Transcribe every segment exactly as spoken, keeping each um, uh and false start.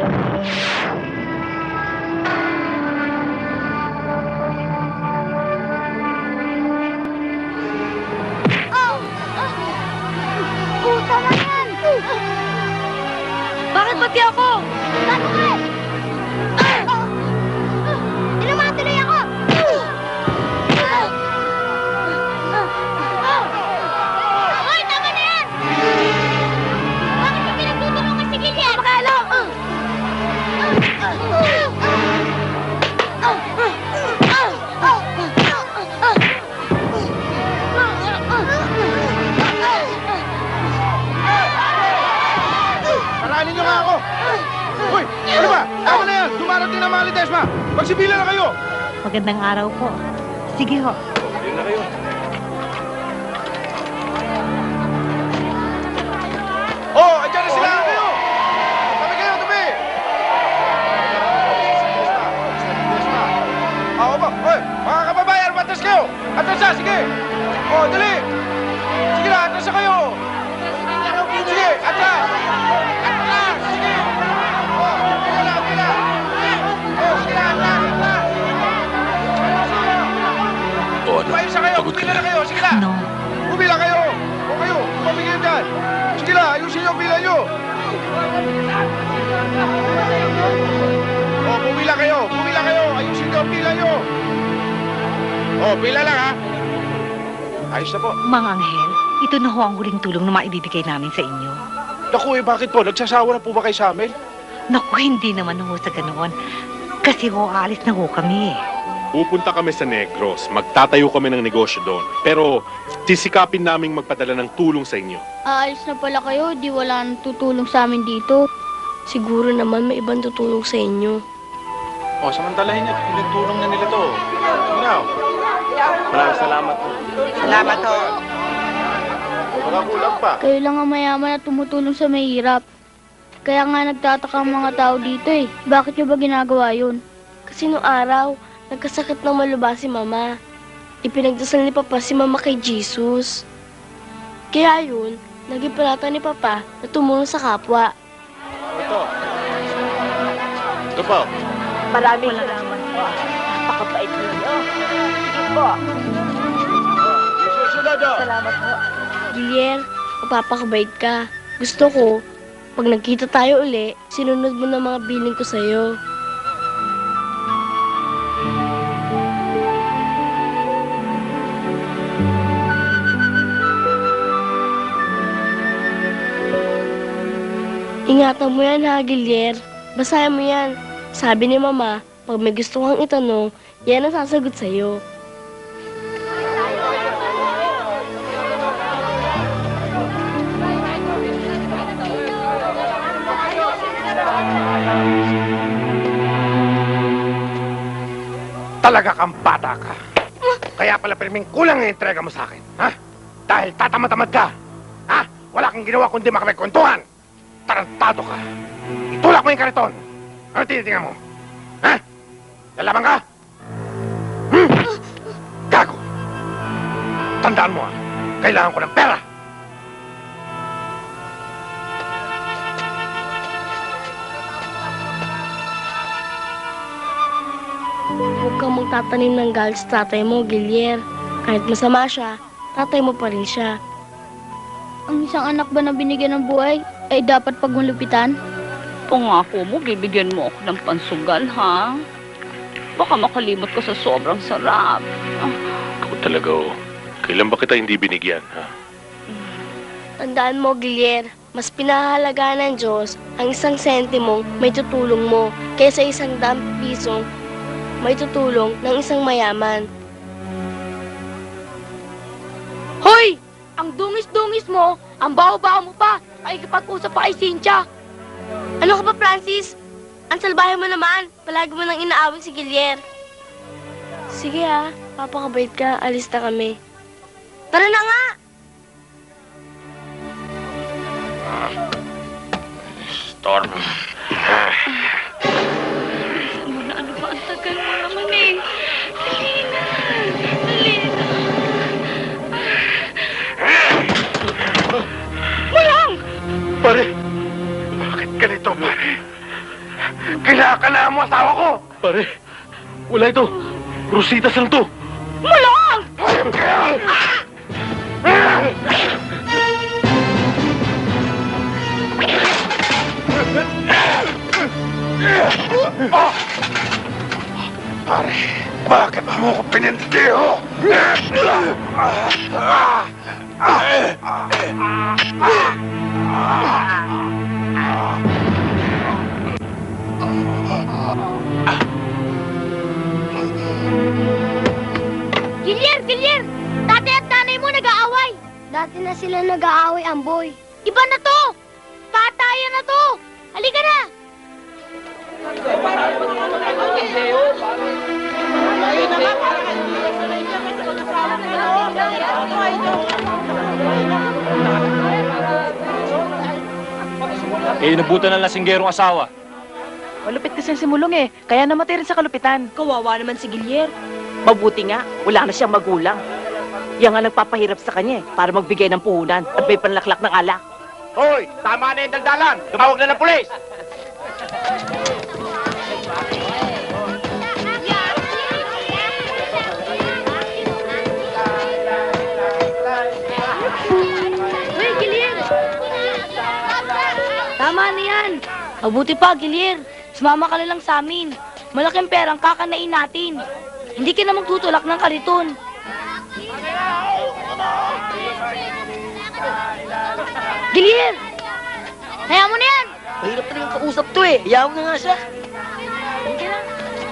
Bakit pati ako? Bago ka eh! Tinamaan tuloy ako! Hoy, tama na yan! Bakit mo pinagtutulungan si Gillian? Makalo! Paranin niyo nga ako! Hoy! Ano ba? Tama na yan! Dumarating na mga Desma! Magsibila na kayo! Magandang araw po. Sige ho. Yun na kayo. Oh! Andiyan na sila! Kayo! Tabi kayo! Tabi! Oo ba? Hoy! Mga kababayan! Matras kayo! Atras na! Sige! Oh! Dali! Sige na! Atras na kayo! Sige! Atras! Atras! Sige! Oh! Sige na! Sige na! Oh! Sige na! Atras! Atras! O ano? Paisa kayo! Pagod ka Pumila na. na kayo! Sige na! No. Pumila kayo! O kayo! Pumigil dyan! Sige na! Ayusin niyo ang pila niyo! O! Pumila kayo! Pumila kayo! Ayusin niyo ang pila niyo! O! Pila lang ha! Ayos na po. Mang Anghel, ito na ho ang huling tulong na maibibigay namin sa inyo. Naku eh, bakit po? Nagsasawa na po ba kayo sa amin? Naku, hindi naman ho sa ganoon. Kasi ho, aalis na ho kami eh. Pupunta kami sa Negros. Magtatayo kami ng negosyo doon. Pero sisikapin naming magpadala ng tulong sa inyo. Aalis na pala kayo, di wala nang tutulong sa amin dito. Siguro naman may ibang tutulong sa inyo. O, samantalahin niyo. Pinagtulong na nila to. Minaw. Maraming salamat po. Salamat ho. Wala kulang pa. Kayo lang ang mayaman na tumutulong sa mahirap. Kaya nga nagtataka ang mga tao dito eh. Bakit nyo ba ginagawa yun? Kasi noong araw, nagkasakit ng maluba si Mama. Ipinagdasal ni Papa si Mama kay Jesus. Kaya yun, naging panata ni Papa na tumulong sa kapwa. Ito. Ito po. Maraming salamat po. Napakabait ninyo. Sige po. Susunod o. Salamat po. Gilier, mapapakabait ka. Gusto ko, pag nagkita tayo uli, sinunod mo na mga biling ko sa'yo. Ingatan mo yan ha, Gilier. Basahin mo yan. Sabi ni Mama, pag may gusto kang itanong, yan ang sasagot sa'yo. Talaga kang bata ka. Kaya pala piliming kulang ang entrega mo sa akin. Ha? Dahil tatamad-tamad ka. Ha? Wala kang ginawa kundi makapagkwentuhan. Tarantado ka. Itulak mo yung kariton. Ano tinitingnan mo? Ha? Lalaban ka? Hmm? Gago. Tandaan mo ha. Kailangan ko ng pera. Huwag kang magtatanim ng galit sa tatay mo, Gilier. Kahit masama siya, tatay mo pa rin siya. Ang isang anak ba na binigyan ng buhay ay dapat pagmalupitan? Pangako mo, bibigyan mo ako ng pansugal, ha? Baka makalimot ko sa sobrang sarap. Ako talaga, oh. Kailan ba kita hindi binigyan, ha? Tandaan mo, Gilier, mas pinahalagaan ng Diyos ang isang sentimong may tutulong mo kaysa isang daang pisong may tutulong ng isang mayaman. Hoy! Ang dungis-dungis mo, ang baho-baho mo pa, ay ikipag-usap pa kay Cynthia. Ano ka ba, Francis? Ang salbahe mo naman. Palagi mo nang inaawin si Gilier. Sige ha, papakabait ka. Alis na kami. Tara na nga! Storm. Ano na, ano ba? Ang tagal mo naman eh. Dali na. Dali na. Pare! Bakit ganito, pare? Kinakala mo asawa ko! Pare, wala ito. Rositas lang to. Mulong! Hayop kayo! Ah! Pare, bakit mo ko pinindiho? Gilier! Gilier! Tatay at nanay mo nag-aaway! Dati na sila nag-aaway, Amboy. Iba na to! Patayan na to! Halika na! Eh, nabutan ng lasinggerong asawa. Malupit kasi si Mulong eh, kaya namatay rin sa kalupitan. Kawawa naman si Gilier. Mabuti nga, wala na siyang magulang. Yan nga nagpapahirap sa kanya eh, para magbigay ng puhunan at may panlaklak ng alak. Hoy, tama na yung daldalan! Tumawag na ng pulis! Uy, Gilier! Tama na yan! Mabuti pa, Gilier. Sumama ka na lang sa amin. Malaking perang kakanain natin. Hindi ka na magtutulak ng kariton. Gilier! Kaya mo na yan! Mahirap talagang kausap to eh. Hayaan mo na nga siya. Halika na.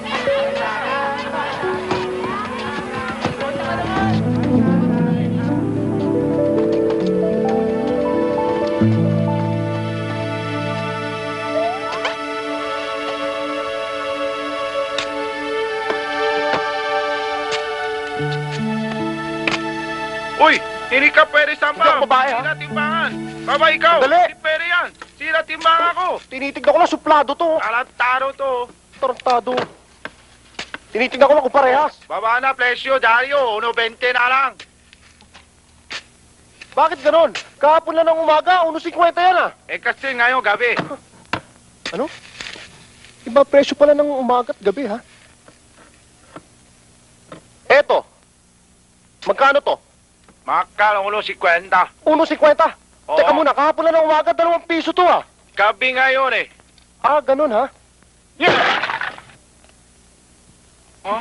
Uy! Hindi ka pwede samba! Ikaw, babae, ha? Sira timbangan! Baba, ikaw! Sandali! Hindi pwede yan! Sira timbangan ako! Tinitignan ko lang, suplado to. Tarantado to! Tarantado. Tinitignan ko lang kung parehas. Baba na, Plesio, Dario! uno twenty na lang! Bakit ganon? Kahapon lang ng umaga, uno cinquenta yan ah. Eh kasi ngayon gabi. Ano? Iba presyo pala ng umaga at gabi ha? Eto. Magkano to? Makal, uno cinquenta. uno cinquenta. Oo. Teka muna, kahapon lang ng umaga, dalawang piso to ah. Gabi ngayon eh. Ah, ganun ha? Oh?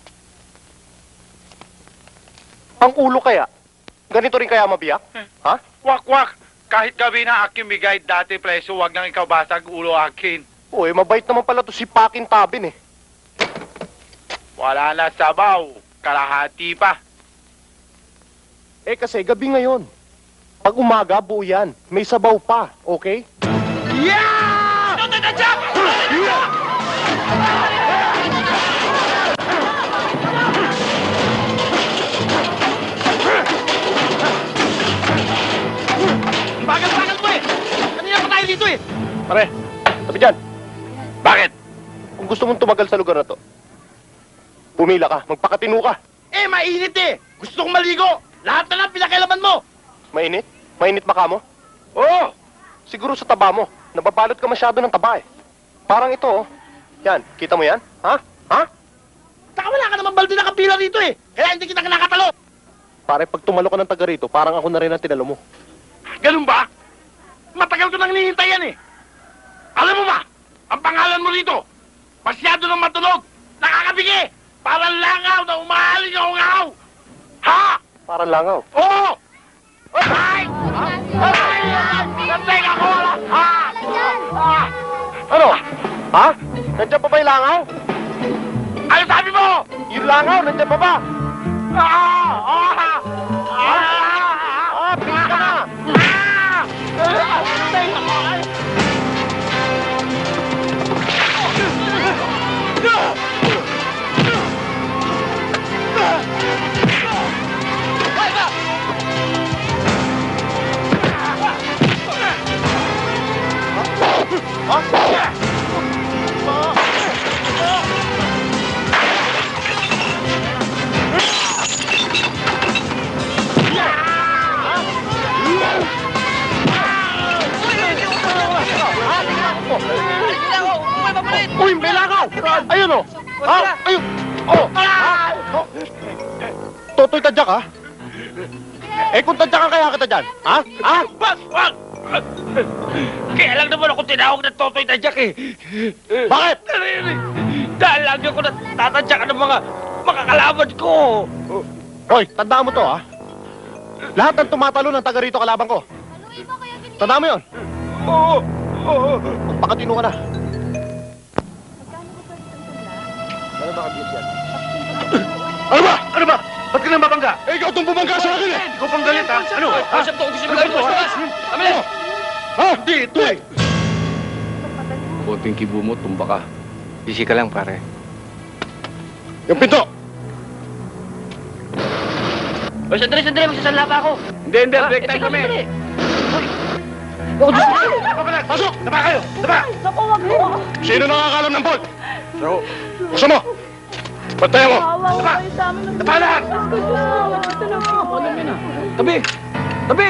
Ang ulo kaya? Ganito rin kaya mabiyak? Ha? Wak, wak! Kahit gabi na akin bigay dati, Plesio, wag nang ikaw basag ulo akin. Uy, mabait naman pala to si Pakin Tabin eh. Wala na sabaw. Kalahati pa. Eh kasi gabi ngayon. Pag umaga, buo yan. May sabaw pa, okay? Bagal-bagal mo eh! Kanina pa tayo dito eh! Pare, tabi dyan. Bakit? Kung gusto mong tumagal sa lugar na to, pumila ka, magpakatino ka. Eh, mainit eh! Gusto kong maligo! Lahat na lang pinakialaman mo! Mainit? Mainit ba ka mo? Oo! Siguro sa taba mo. Nababalot ka masyado ng taba eh. Parang ito oh. Yan, kita mo yan? Ha? Ha? Saka wala ka naman balde na kapila rito eh! Kaya hindi kita nakatalo! Pare, pag tumalo ka ng taga rito, parang ako na rin ang tinalo mo. Ganun ba? Matagal ko nang hinihintay yan eh! Alam mo ba? Ang pangalan mo rito! Masyado nang matunog! Nakakabigi! Parang langaw na umahaling ang ungaw! Ha? Parang langaw. Oo! Ay! Ay! Nateng ako! Ha? Ha? Ano? Ha? Nandiyan pa ba yung langaw? Ano sabi mo? Yung langaw, nandiyan pa ba? Ah! Ah! Ah! Ah, pili ka na! Ah! Nateng ako! Ay! Kim, may langaw! Ayun o! Ha? Ayun! Oh! Ha? Oh. Totoy tadyak, ha? Eh, kung tadyakan kaya kita dyan, ha? Ha? Wag! Wag! Kaya lang naman ako tinawag ng Totoy Tadyak eh. Bakit? Dahil lagi ako natatadyakan ng mga makakalaban ko. Hoy, tandaan mo to, ha? Lahat ng tumatalo ng taga rito kalaban ko. Tandaan mo yun? Oo! Oo! Magpakatino ka na. Ano ba? Ano ba? Ba't ka nang mabangga? Eh, ikaw itong bumangga sa akin eh! Ikaw pang galit ha? Ano? Kasap to, gusto mo galit mo? Kami na! Ha? Di, ito eh! Konting kibo mo, tumba ka. Busy ka lang, pare. Yung pinto! O, sandali, sandali, magsasanla pa ako. Hindi, hindi, break time kami. Pasok! Taba kayo! Taba! Naku, wag mo. Sino nakakalam ng bolt? So, gusto mo? Bantayan mo! Kawawa Taba! kayo sa amin. Taba lahat! Tabi! Tabi!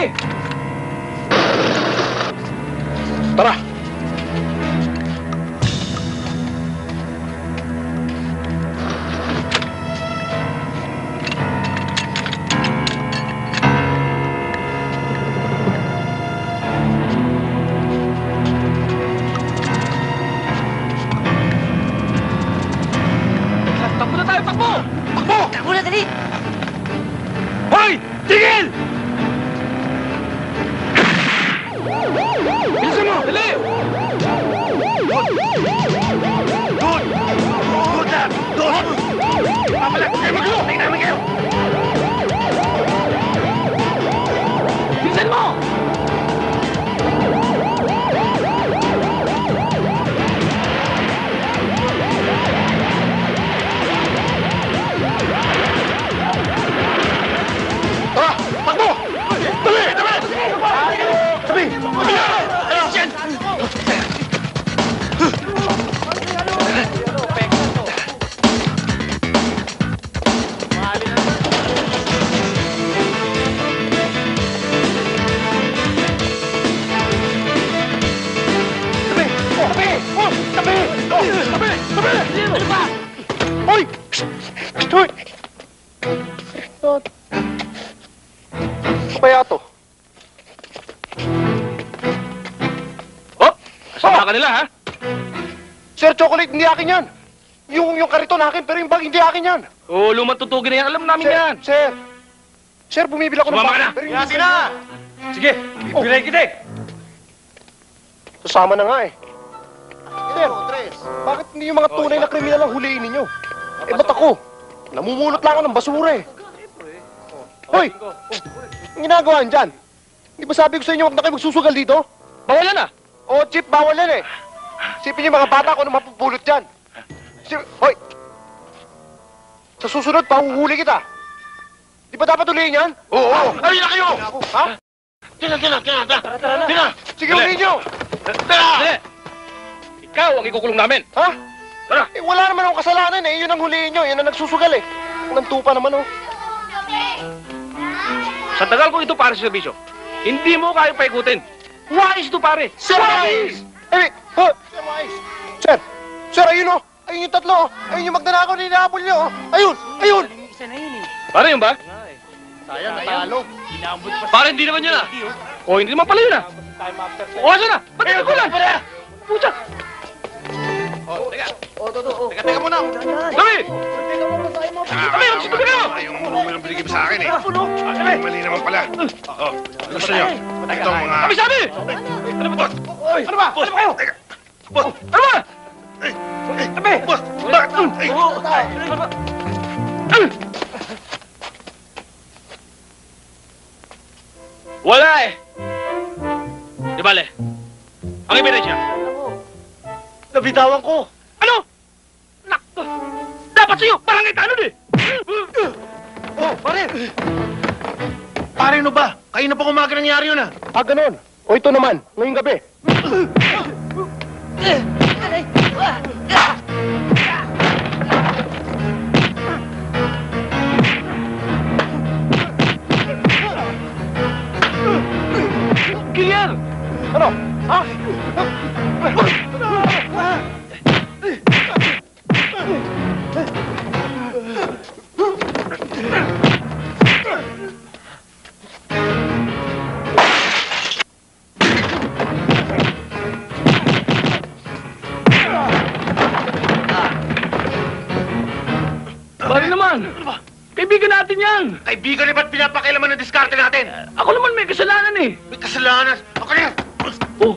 Tara! Takbo na tayo, takbo! Takbo! Takbo na, dali! Hoy! Tigil! Bilisan mo! Dali! Doon! Doon na! Doon! Papalag! Huwag kayo maglo! Tingnan namin kayo! Bilisan mo! Tara! Takbo! Tabi! Tabi! Tabi! Tabi! Ayan! Tabi! Oh, tabi! Oh, tabi! Oh, tabi! Tabi! Ano ba? Hoy! Hoy! Ano kaya to? Oh! Kasama ka nila, ha? Sir Chocolate, hindi akin yan. Yung, yung kariton akin, pero yung bag hindi akin yan. Oo, lumang tutugin na yan. Alam namin Sir, yan. Sir. Sir, bumibili ako ng Sumama bag. ka na. Pero Yasi hindi na. Sige, bibigay kita eh. Susama na nga eh. Sir, bakit hindi yung mga tunay na kriminal ang huliin ninyo? Eh, ba't ako? Namumulot lang ako ng basura eh. Hoy! Ang ginagawa niyan dyan? Hindi ba sabi ko sa inyo huwag na kayo magsusugal dito? Bawal yan ah. Oo, Chip, bawal yan eh. Sipin niyo mga bata kung ano mapupulot dyan. Sip, hoy! Sa susunod, pahuhuli kita. Di ba dapat ulihin yan? Oo! Oo! Ay, na kayo! Ha? Tina! Tina! Tina! Tina! Tina! Sige, ulihin niyo! Tina! Dali. Ikaw ang ikukulong namin. Ha? Tara. Eh, wala naman akong kasalanan eh. Yun ang hulihin niyo. Yun ang nagsusugal eh. Ang tupa naman oh. Sa tagal ko ito para sa serbisyo, hindi mo kaya paikutin. Wais ito pare. Sir Wise! Eh, ha? Sir Wise! Sir! Sir, ayun oh! Ayun yung tatlo oh! Ayun yung magnanakaw na inaapol niyo oh! Ayun! Ayun! Pare yun ba? Sayang, natalo. Pare hindi naman yun ah. O hindi naman pala yun ah. O asa na? Ba't ito ko lang? Pucha! Oh, teka. Oh, Toto. Oh. Teka, teka muna. Dami! Dami, magsitubi kayo! Yung numero binigay mo sa akin eh. Ay, mali naman pala. Oh, gusto nyo? Ito mga... Dami sabi! Ano ba to? Ano ba? Ano ba kayo? Teka. Boss! Ano ba? Ay! Ay! Dami! Boss! Bakit? Ay! Ano ba? Wala eh! Di bale, ang ebidensya. Nabitawan ko. Ano? Nakto! Dapat sa'yo, barangay tanod eh! Oh, pare! Pare, ano ba? Kayo na pa umaga nangyari yun ah. Ah, ganun. O ito naman, ngayong gabi. Gilyar! Ano? Ha? yan? Kaibigan natin yan. Kaibigan, eh, ba't pinapakailaman ng diskarte natin? Ako naman may kasalanan eh. May kasalanan. Ako na yan. Oh.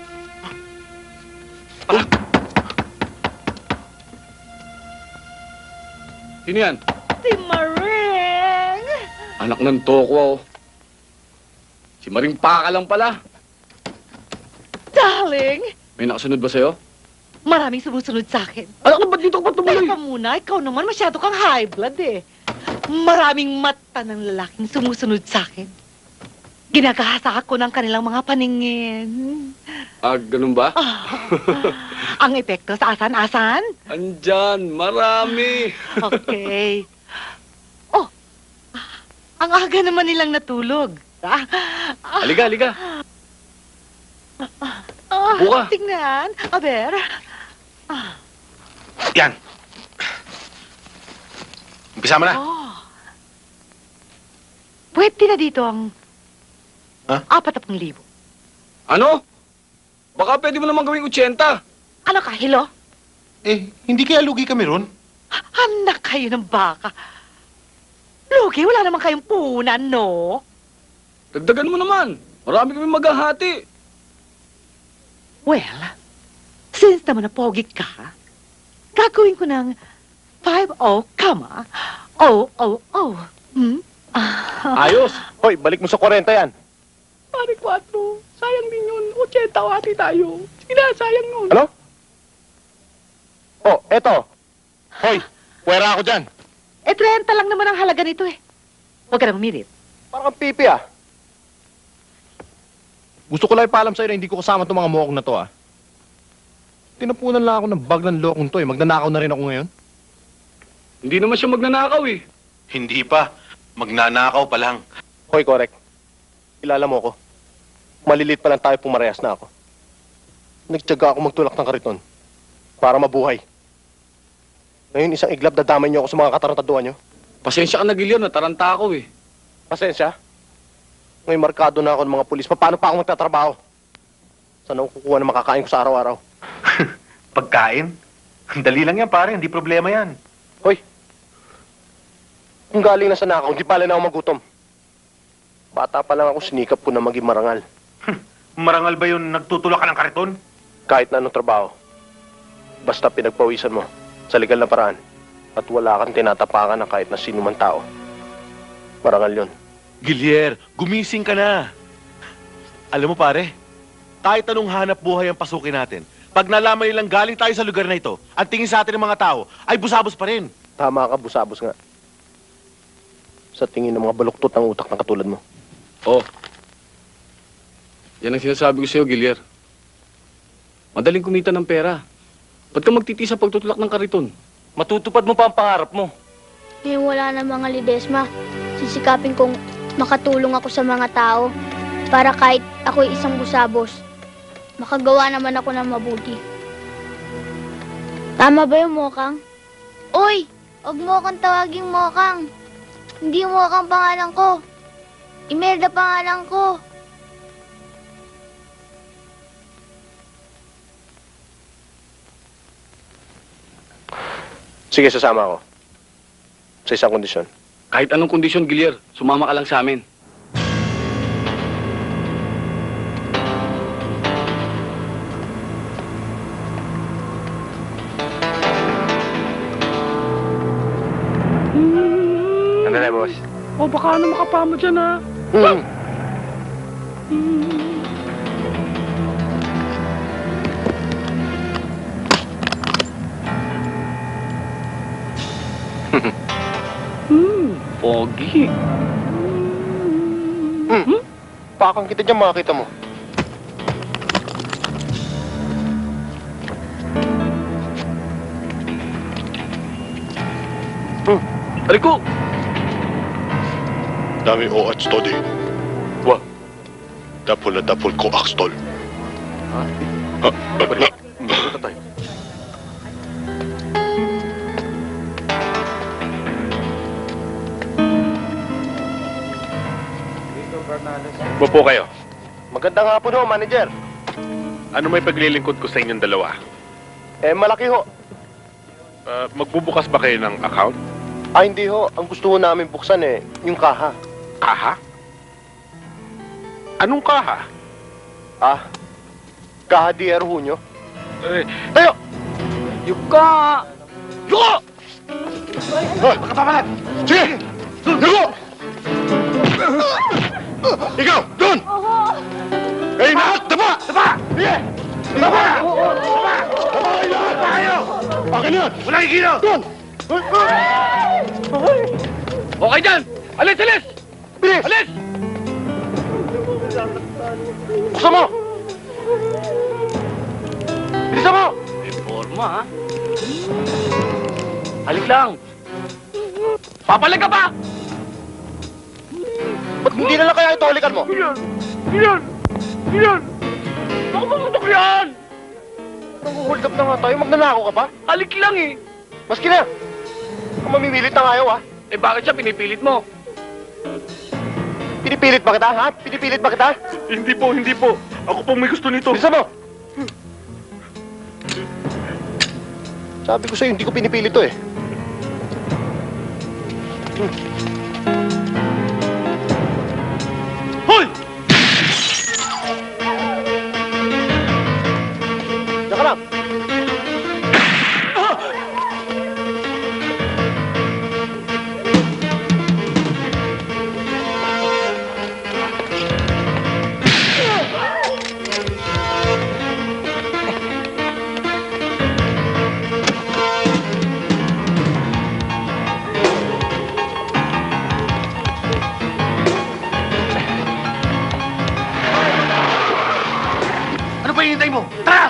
Sino yan? Si Maring! Anak ng tokwa, oh. Si Maring Paka lang pala. Darling! May nakasunod ba sa'yo? Maraming sumusunod sa akin. Anak, ba't dito ka pa tumuloy? Teka muna, ikaw naman masyado kang high blood eh. Maraming mata ng lalaking sumusunod sa akin. Ginagahasa ako ng kanilang mga paningin. Ah, ganun ba? Ah, ang epekto sa asan-asan? Andyan, marami. Okay. Oh, ang aga naman nilang natulog. Ah, Halika, halika. ah, Buka. tingnan. Aber. Yan. Umpisa mo na. Oh. Pwede na dito ang Ha? apat na pang libo. Ano? Baka pwede mo naman gawing eighty. Ano ka, hilo? Eh, hindi kaya lugi kami ron? Anak kayo ng baka. Lugi, wala naman kayong punan, no? Dagdagan mo naman. Marami kami maghahati. Well, since naman na pogi ka, gagawin ko ng five oh, comma, oh, oh, oh. Hmm? Ah, Ayos. Hoy, balik mo sa forty yan. Pare kwatro. Sayang din yun. eighty hati tayo. Sige na, sayang yun. Ano? Oh, eto. Hoy, puwera ako dyan. eh, trenta lang naman ang halaga nito eh. Huwag ka na umirit. Parang kang pipi ah. Gusto ko lang ipaalam sa'yo na hindi ko kasama itong mga mokong na to ah. Tinapunan lang ako ng bag ng lokong to eh. Magnanakaw na rin ako ngayon. Hindi naman siya magnanakaw eh. Hindi pa. Magnanakaw pa lang. Hoy, correct. Kilala mo ako. Malilit pa lang tayo pumarehas na ako. Nagtyaga ako magtulak ng kariton para mabuhay. Ngayon, isang iglap dadamay niyo ako sa mga katarantaduan niyo. Pasensya ka na, Gillian. Nataranta ako eh. Pasensya. Ngayon, markado na ako ng mga pulis. Paano pa ako magtatrabaho? Saan ako kukuha ng makakain ko sa araw-araw? Pagkain? Dali lang yan, pare. Hindi problema yan. Hoy! Kung galing na sa nakaw, hindi pala na ako magutom. Bata pa lang ako, sinikap ko na maging marangal. Marangal ba yun nagtutulak ka ng kariton? Kahit na anong trabaho. Basta pinagpawisan mo sa legal na paraan at wala kang tinatapakan ng kahit na sino man tao. Marangal yun. Gilier, gumising ka na. Alam mo pare, kahit anong hanap buhay ang pasukin natin, pag nalaman nilang galing tayo sa lugar na ito, ang tingin sa atin ng mga tao ay busabos pa rin. Tama ka, busabos nga. Sa tingin ng mga baluktot ng utak ng katulad mo. Oh. Yan ang sinasabi ko sa'yo, Gillier. Madaling kumita ng pera. Ba't ka magtiti sa pagtutulak ng kariton? Matutupad mo pa ang pangarap mo. Ngayon wala na mga Lidesma. Sisikapin kong makatulong ako sa mga tao para kahit ako'y isang busabos, makagawa naman ako ng mabuti. Tama ba yung Mokang? Uy! Huwag mo akong tawaging Mokang. Hindi Mokang pangalan ko. Imelda pangalan ko. Sige, sasama ako. Sa isang kondisyon. Kahit anong kondisyon, Gillier, sumama ka lang sa amin. Ano na, boss? Oh, baka ano makapama dyan, ha? Hmm. Hmm, pogi. Hmm. Pakang kita dyan, makakita mo. Hmm. Aliko! Dami o at study. Wa. Dapol na dapol ko akstol. Ha? Ha? Magpunta tayo. Upo kayo. Magandang hapon ho, manager. Ano may paglilingkod ko sa inyong dalawa? Eh, malaki ho. Ah, magbubukas ba kayo ng account? Ah, hindi ho. Ang gusto ho namin buksan eh, yung kaha. Kaha? Anong kaha? Ah, kaha di ero ho nyo. Eh, Tayo! Yuka! Yuka! Hoy, makapapalat! Sige! Yuko! Ikaw, doon! Eh, lahat! Tapa! Tapa! Sige! Tapa! Tapa! Tapa kayo lahat! Tapa kayo! Akin yan! Wala kikilo! Doon! Okay dyan! Alis, alis! Bilis! Alis! Buksan mo! Bilisan mo! Forma, ha? Halik lang! Papalag ka pa! Ba't hindi na lang kaya ito halikan mo? Yan! Yan! Yan! Ako pamutok yan! Nang-hold up na nga tayo, magnanakaw ka pa? Halik lang eh! Maski na! Kung mamimilit na ngayon, ha? Eh bakit siya pinipilit mo? Pinipilit ba kita, ha? Pinipilit ba kita? Hindi po, hindi po. Ako pong may gusto nito. Bilisan mo! Sabi ko sa'yo, hindi ko pinipilit to eh. Hoy! Diyan ka lang. Ano pa hinihintay mo? Tara!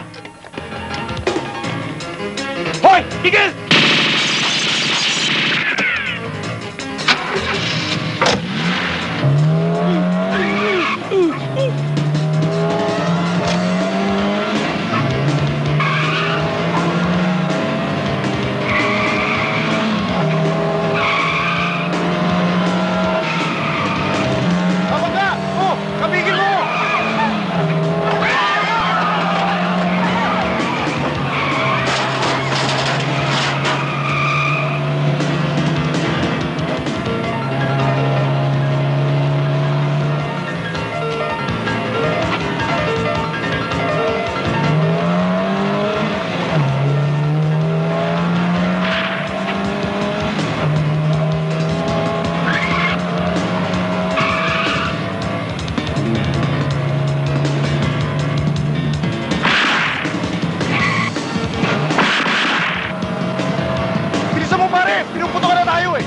Hoy! Tigil! Tama ka! Oh! Kabigil mo! Bilisan mo, pare! Pinuputo ka na tayo eh!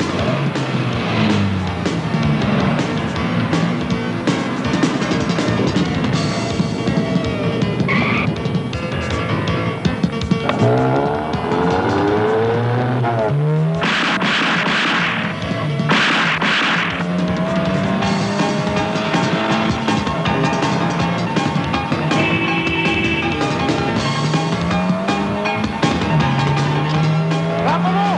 Rapa mo!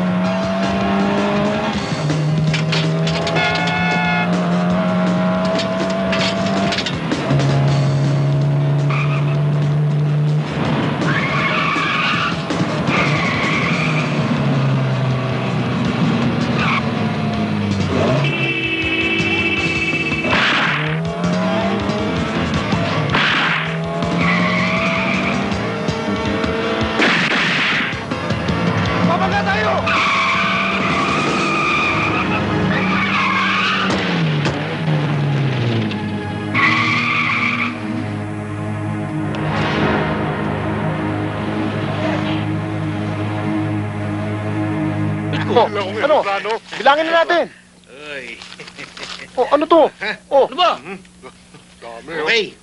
Papaga tayo! Oh, ano? Bilangin na natin. Oh, ano to? Oh, Ano ba? Okay.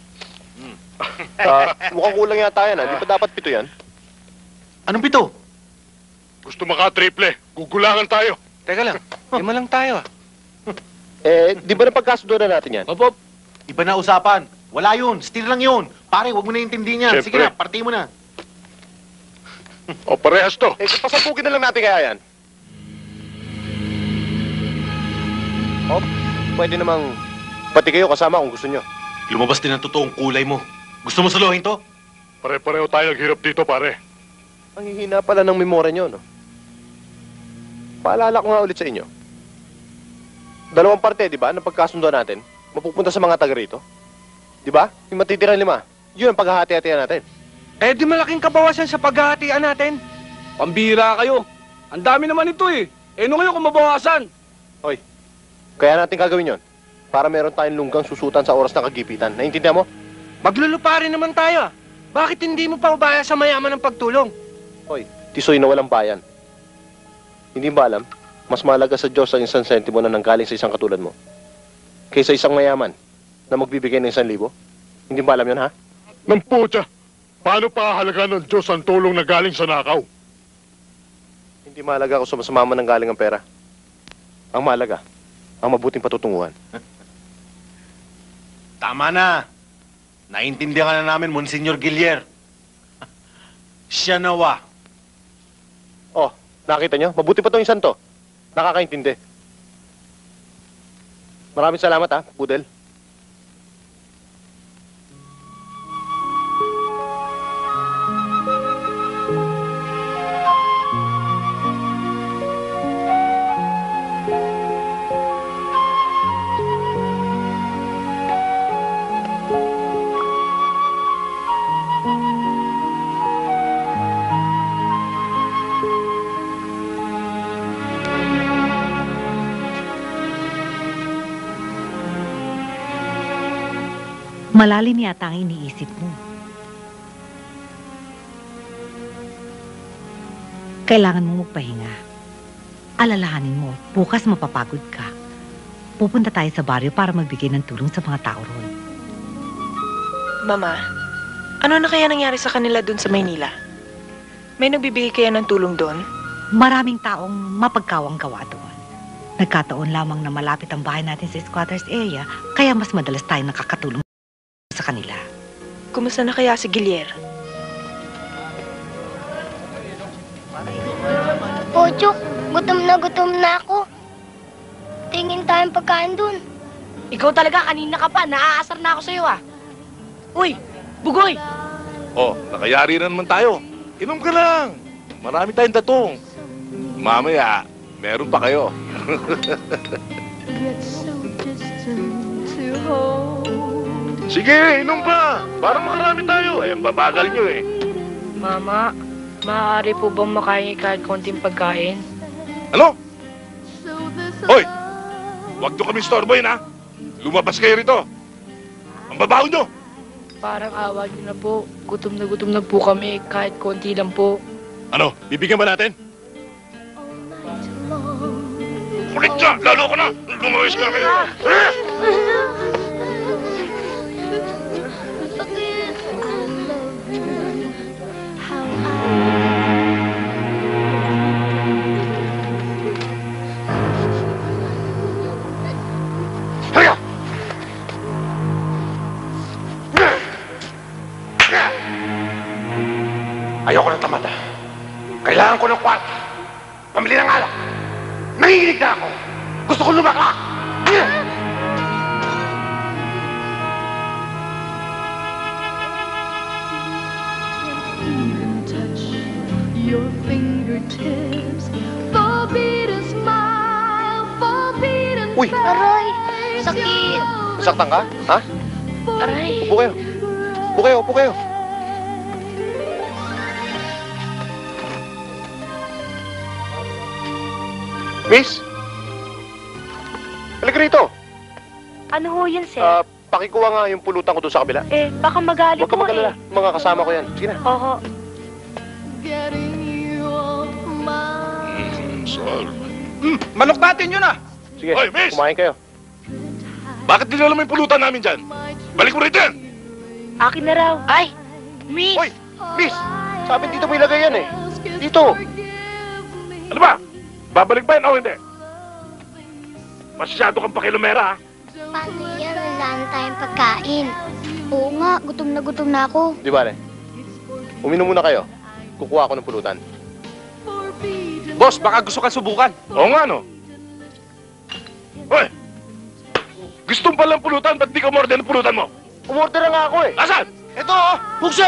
ah, mukhang kulang yata yan, ha? Di ba dapat pito yan? Anong pito? Gusto maka-triple. Gugulangan tayo. Teka lang, lima lang tayo ah. Eh, di ba napagkasundo na natin yan? Opo. Iba na usapan. Wala yun. Steer lang yun. Pare, huwag mo na intindihin yan. Sige Siyempre. na, party mo na. O, parehas to. Eh, pasapukin na lang natin kaya yan. Oh, pwede namang pati kayo kasama kung gusto nyo. Lumabas din ang totoong kulay mo. Gusto mo suluhin to? Pare-pareho tayo naghirap dito, pare. Ang hihina pala ng memorya nyo, no? paalala ko nga ulit sa inyo. Dalawang parte, di ba, na pagkasunduan natin, mapupunta sa mga taga rito. Di ba? Yung matitirang lima, yun ang paghahati-hatian natin. Eh di malaking kabawasan sa paghahatian natin. Pambira kayo. Ang dami naman ito eh. Eh ano ngayon kung mabawasan? Hoy, kaya natin gagawin yon para meron tayong lunggang susutan sa oras ng kagipitan. Naintindihan mo? Maglulupa rin naman tayo. Bakit hindi mo pa ubaya sa mayaman ng pagtulong? Hoy, tisoy na walang bayan. Hindi ba alam, mas mahalaga sa Diyos ang isang sentimo na nanggaling sa isang katulad mo kaysa isang mayaman na magbibigay ng isang libo? Hindi ba alam yun, ha? Nang putya, paano pa halaga ng Diyos ang tulong na galing sa nakaw? Hindi mahalaga kung sa masama nang galing ang pera. Ang mahalaga, ang mabuting patutunguhan. Tama na. Naintindihan na namin, Monsignor Gilier. Siya nawa. Oh, nakita nyo? Mabuti pa itong isang to. Nakakaintindi. Maraming salamat, ha, Pudel. Malalim yata ang iniisip mo. Kailangan mo magpahinga. Alalahanin mo, bukas mapapagod ka. Pupunta tayo sa baryo para magbigay ng tulong sa mga tao roon. Mama, ano na kaya nangyari sa kanila dun sa Maynila? May nagbibigay kaya ng tulong doon? Maraming taong mapagkawang gawa doon. Nagkataon lamang na malapit ang bahay natin sa squatters area, kaya mas madalas tayong nakakatulong sa kanila. Kumusta na kaya si Gilier? Pochok, gutom na gutom na ako. Tingin tayong pagkain dun. Ikaw talaga, kanina ka pa. Naaasar na ako sa'yo, ah. Uy, Bugoy! Oh, nakayari na naman tayo. Inom ka lang. Marami tayong datong. Mamaya, meron pa kayo. Sige, inom pa. Para makarami tayo. Eh, babagal nyo eh. Mama, maaari po bang makain kahit konting pagkain? Ano? Hoy! Huwag nyo kami storboyin, ha? Lumabas kayo rito. Ang babaho nyo. Parang awa niyo na po. Gutom na gutom na po kami kahit konti lang po. Ano? Bibigyan ba natin? Kulit ka! Lalo ko na! Lumawis ka kayo! Ayoko ng tamad, ah. Kailangan ko ng kwarta. Pamili ng alak. Nanginginig na ako. Gusto ko lumakak. Your fingertips, forbid a smile, forbid a Uy! Aray, sakit. Saktan ka? Ha? Aray. Upo kayo. Upo kayo, upo kayo. Miss? Halika rito. Ano ho yun, sir? Ah, pakikuha nga yung pulutan ko doon sa kabila. eh, baka magalit Huwag ka po mag-alala. eh. Mga kasama ko yan. Sige na. Oo. Sol. Hmm, manok natin yun ah. Sige, Hoy, miss! kumain kayo. Bakit dinala mo yung pulutan namin dyan? Balik mo rito yan! Akin na raw. Ay, miss! Hoy! Miss! Sabi dito mo ilagay yan eh. Dito! Ano ba? Babalik ba yan o hindi? Masyado kang pakilomera, ha? Paano yan? Wala na tayong pagkain. Oo nga, gutom na gutom na ako. Di ba, uminom muna kayo. Kukuha ako ng pulutan. Boss, baka gusto ka subukan. Oo nga, no? Hoy! Gustong palang pulutan, ba't di ka umorder ng pulutan mo? Umorder na nga ako eh. Asan? Ito oh! Buksan!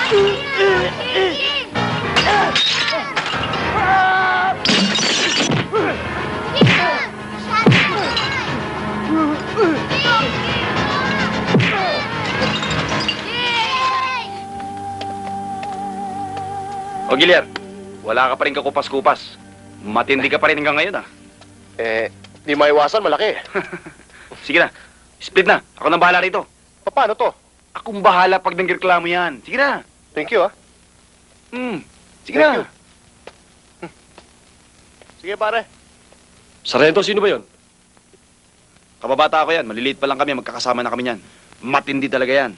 O, Gilyar, wala ka pa rin kakupas-kupas. Matindi ka pa rin hanggang ngayon, ah. Eh, di maiwasan, malaki. Sige na, split na. Ako nang bahala rito. Paano to? Akong bahala pag nangreklamo yan. Sige na. Thank you, ah. Hmm, sige Thank na. you. Sige, pare. Sarento, sino ba yon? Kababata ako yan. Maliliit pa lang kami. Magkakasama na kami yan. Matindi talaga yan.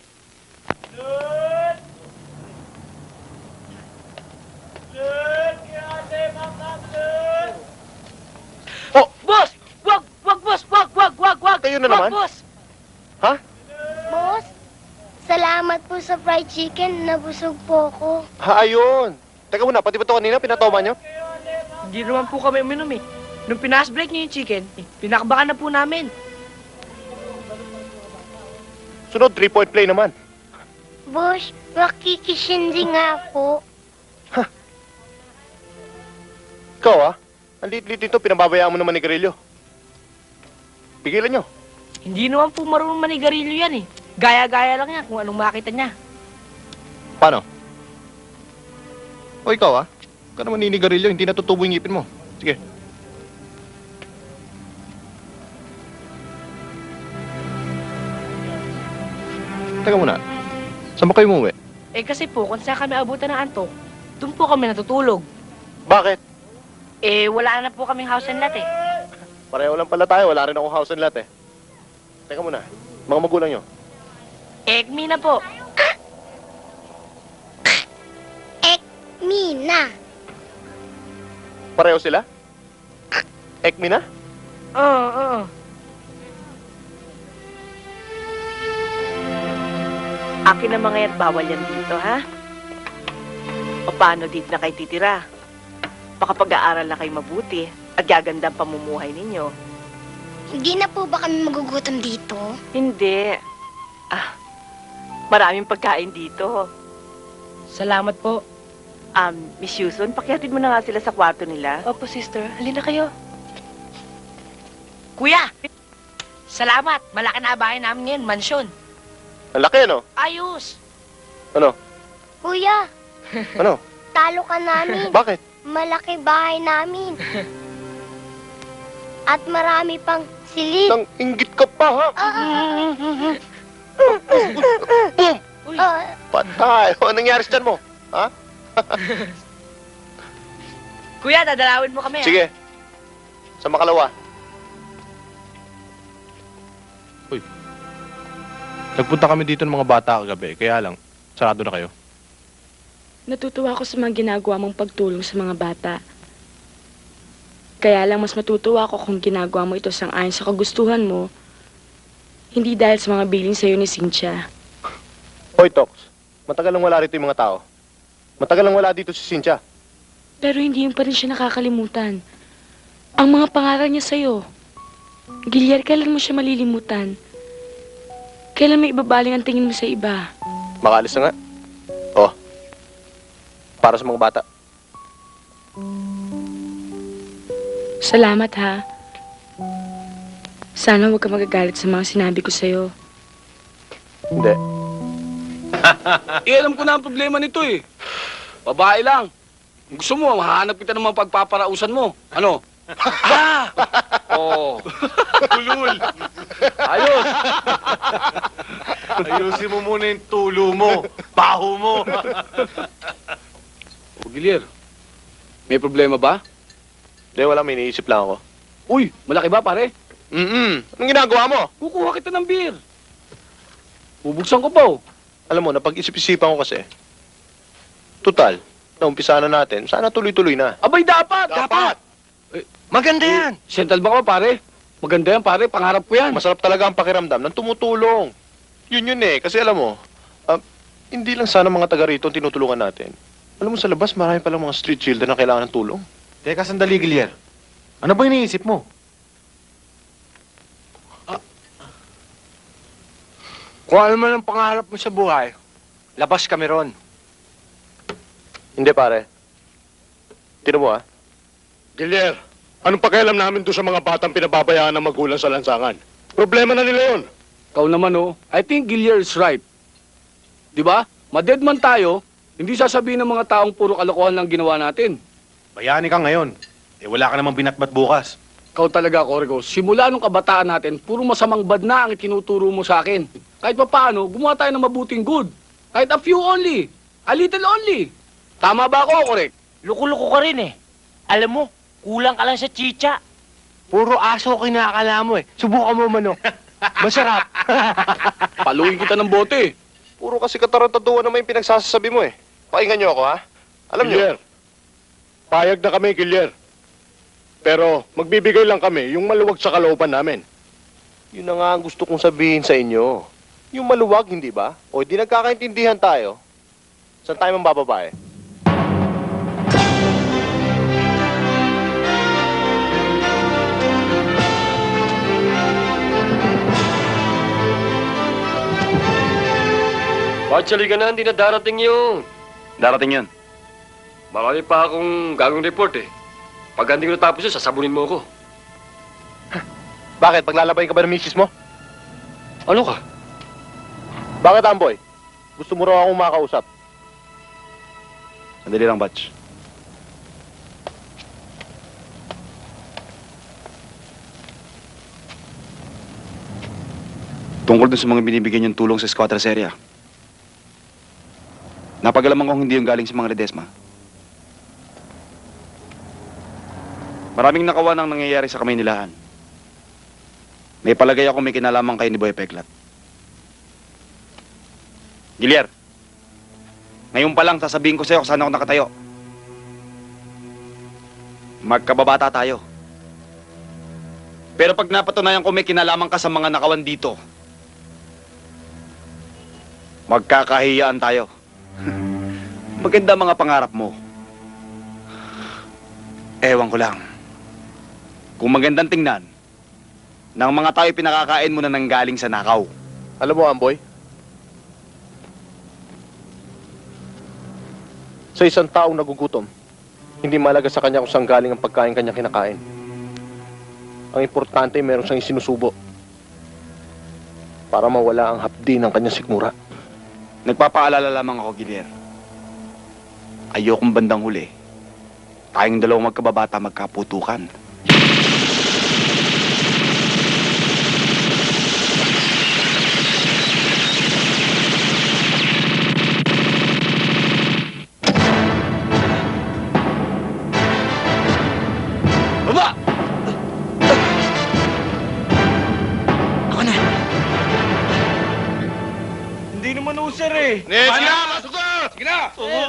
Oh, boss! Wag, wag, boss! Wag, wag, wag, wag! Kayo na Wag, naman? boss! Ha? Boss, salamat po sa fried chicken. Nabusog po ako. Ha, ayun. Teka muna, pati ba ito kanina pinatoma nyo? Hindi naman po kami uminom eh. Nung pinas-break niyo yung chicken, eh, pinakbakan na po namin. Sunod, three-point play naman. Boss, makikisindi nga po. Ikaw, ah. Ang liit-liit nito, pinababayaan mo naman ni Garillo. Pigilan nyo. Hindi naman po marunong manigarilyo yan eh. Gaya-gaya lang yan kung anong makita niya. Paano? O ikaw, ah. Huwag ka naman ninigarilyo, hindi natutubo yung ngipin mo. Sige. Teka muna. Saan ba kayo umuwi? Eh kasi po, kung saan kami abutan ng antok, doon po kami natutulog. Bakit? Eh, wala na po kaming house and lot eh. Pareho lang pala tayo, wala rin akong house and lot eh. Teka muna, mga magulang nyo. Ekmi na po. Mina. Pareho sila? Ekmi na? Oo, oo. Akin na mga yan, bawal yan dito, ha? O paano dito na kayo titira? Baka pag-aaral na kayo mabuti at gaganda ang pamumuhay ninyo. Hindi na po ba kami magugutom dito? Hindi. Ah, maraming pagkain dito. Salamat po. Um, Miss Yuson, pakihatid mo na nga sila sa kwarto nila. Opo, sister. Halina kayo. Kuya! Salamat. Malaki na bahay namin ngayon, mansyon. Ang laki, no? Ayos! Ano? Kuya, Ano? talo ka namin. Bakit? Malaki bahay namin. At marami pang silid. Nang inggit ka pa, ha? Ah, Boom! ah, Patay! Ano nangyari sa tiyan mo? Ha? Kuya, dadalawin mo kami. Sige. Sa makalawa. Uy. Nagpunta kami dito ng mga bata kagabi, kaya lang, sarado na kayo. Natutuwa ako sa mga ginagawa mong pagtulong sa mga bata. Kaya lang mas matutuwa ako kung ginagawa mo ito sang-ayon sa kagustuhan mo, hindi dahil sa mga biling sa'yo ni Cynthia. Hoy, Tox. Matagal lang wala rito yung mga tao. Matagal lang wala dito si Cynthia. Pero hindi yun pa rin siya nakakalimutan. Ang mga pangaral niya sa'yo. Gilyar, kailan mo siya malilimutan? Kailan may ibabaling ang tingin mo sa iba? Makaalis na nga. Oh. Para sa mga bata. Salamat, ha. Sana huwag ka magagalit sa mga sinabi ko sa'yo. Hindi. Eh, alam ko na ang problema nito eh. Babae lang. Kung gusto mo, mahanap kita ng mga pagpaparausan mo. Ano? Ah! Oo. Tulul. Ayos. Ayusin mo muna yung tulo mo. Baho mo. O, Gilyar, may problema ba? Hindi, wala. May iniisip lang ako. Uy, malaki ba, pare? Mm-mm. Anong ginagawa mo? Kukuha kita ng beer. Bubuksan ko pa, oh. Alam mo, napag-isip-isipan ko kasi. Tutal, naumpisa na natin. Sana tuloy-tuloy na. Abay, dapat! Dapat! Eh, Maganda yan! Central Bank ba, pare? Maganda yan, pare. Pangarap ko yan. Masarap talaga ang pakiramdam ng tumutulong. Yun yun eh. Kasi alam mo, ah, hindi lang sana mga taga rito ang tinutulungan natin. Alam mo, sa labas, marami palang mga street children na kailangan ng tulong. Teka, sandali, Gilyar. Ano ba iniisip mo? Kung ano man ang pangarap mo sa buhay, labas kami ron. Hindi, pare. Tino mo, ha? Gilier, anong pakialam namin doon sa mga batang pinababayaan ng magulang sa lansangan? Problema na nila yun. Ikaw naman, oh. I think Gilier is right. Di ba? Madedman tayo, hindi sasabihin ng mga taong puro kalokohan lang ginawa natin. Bayani ka ngayon. Eh, wala ka namang binatbat bukas. Ikaw talaga, Corrigo. Simula nung kabataan natin, puro masamang bad na ang itinuturo mo sa akin. Kahit pa paano, gumawa tayo ng mabuting good. Kahit a few only. A little only. Tama ba ako, correct? Luko-luko ka rin eh. Alam mo, kulang ka lang sa chicha. Puro aso kinakala mo eh. Subukan mo manok. Masarap. Paluin kita ng bote. Puro kasi katarantaduan naman yung pinagsasabi mo eh. Pakinggan niyo ako, ha? Alam niyo. Gilier, payag na kami, Gilier. Pero magbibigay lang kami yung maluwag sa kalooban namin. Yun na nga ang gusto kong sabihin sa inyo. Yung maluwag, hindi ba? O di nagkakaintindihan tayo. Saan tayo mambababae? Actually ka na, hindi na darating yung... Darating yun. Marami pa akong gagawing report eh. Pag hindi ko natapos yun, sasabunin mo ako. Bakit? Paglalabay ka ba ng misis mo? Ano ka? Bakit, Amboy? Gusto mo raw akong makausap? Sandali lang, Batch. Tungkol dun sa mga binibigyan yung tulong sa Squatters area. Napagalaman kong hindi yung galing sa mga Ledesma. Maraming nakawan ang nangyayari sa Kamaynilahan. May palagay ako may kinalaman kayo ni Boy Peklat. Gilier, ngayon pa lang sasabihin ko sa'yo kung saan ako nakatayo. Magkababata tayo. Pero pag napatunayan ko may kinalaman ka sa mga nakawan dito, magkakahiyaan tayo. Maganda mga pangarap mo. Ewan ko lang. Kung magandang tingnan, ng mga tao pinakakain mo na nanggaling sa nakaw. Alam mo, Amboy? Sa isang taong nagugutom, hindi malaga sa kanya kung saan galing ang pagkain kanya kinakain. Ang importante, meron siyang isinusubo para mawala ang hapdi ng kanyang sikmura. Nagpapaalala lamang ako, Gilier. Ayokong bandang huli. Tayong dalawang magkababata magkaputukan. Baba! Ako na. Hindi naman usir eh. Sige na, pasok na! Sige na!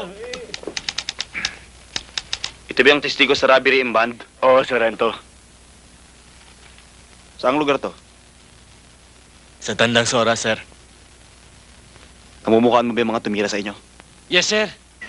Ito ba yung testigo sa robbery in band? Oo, Sorrento. Saang lugar to? Sa Tandang Sora, sir. Namumukhaan mo ba yung mga tumira sa inyo? Yes, sir.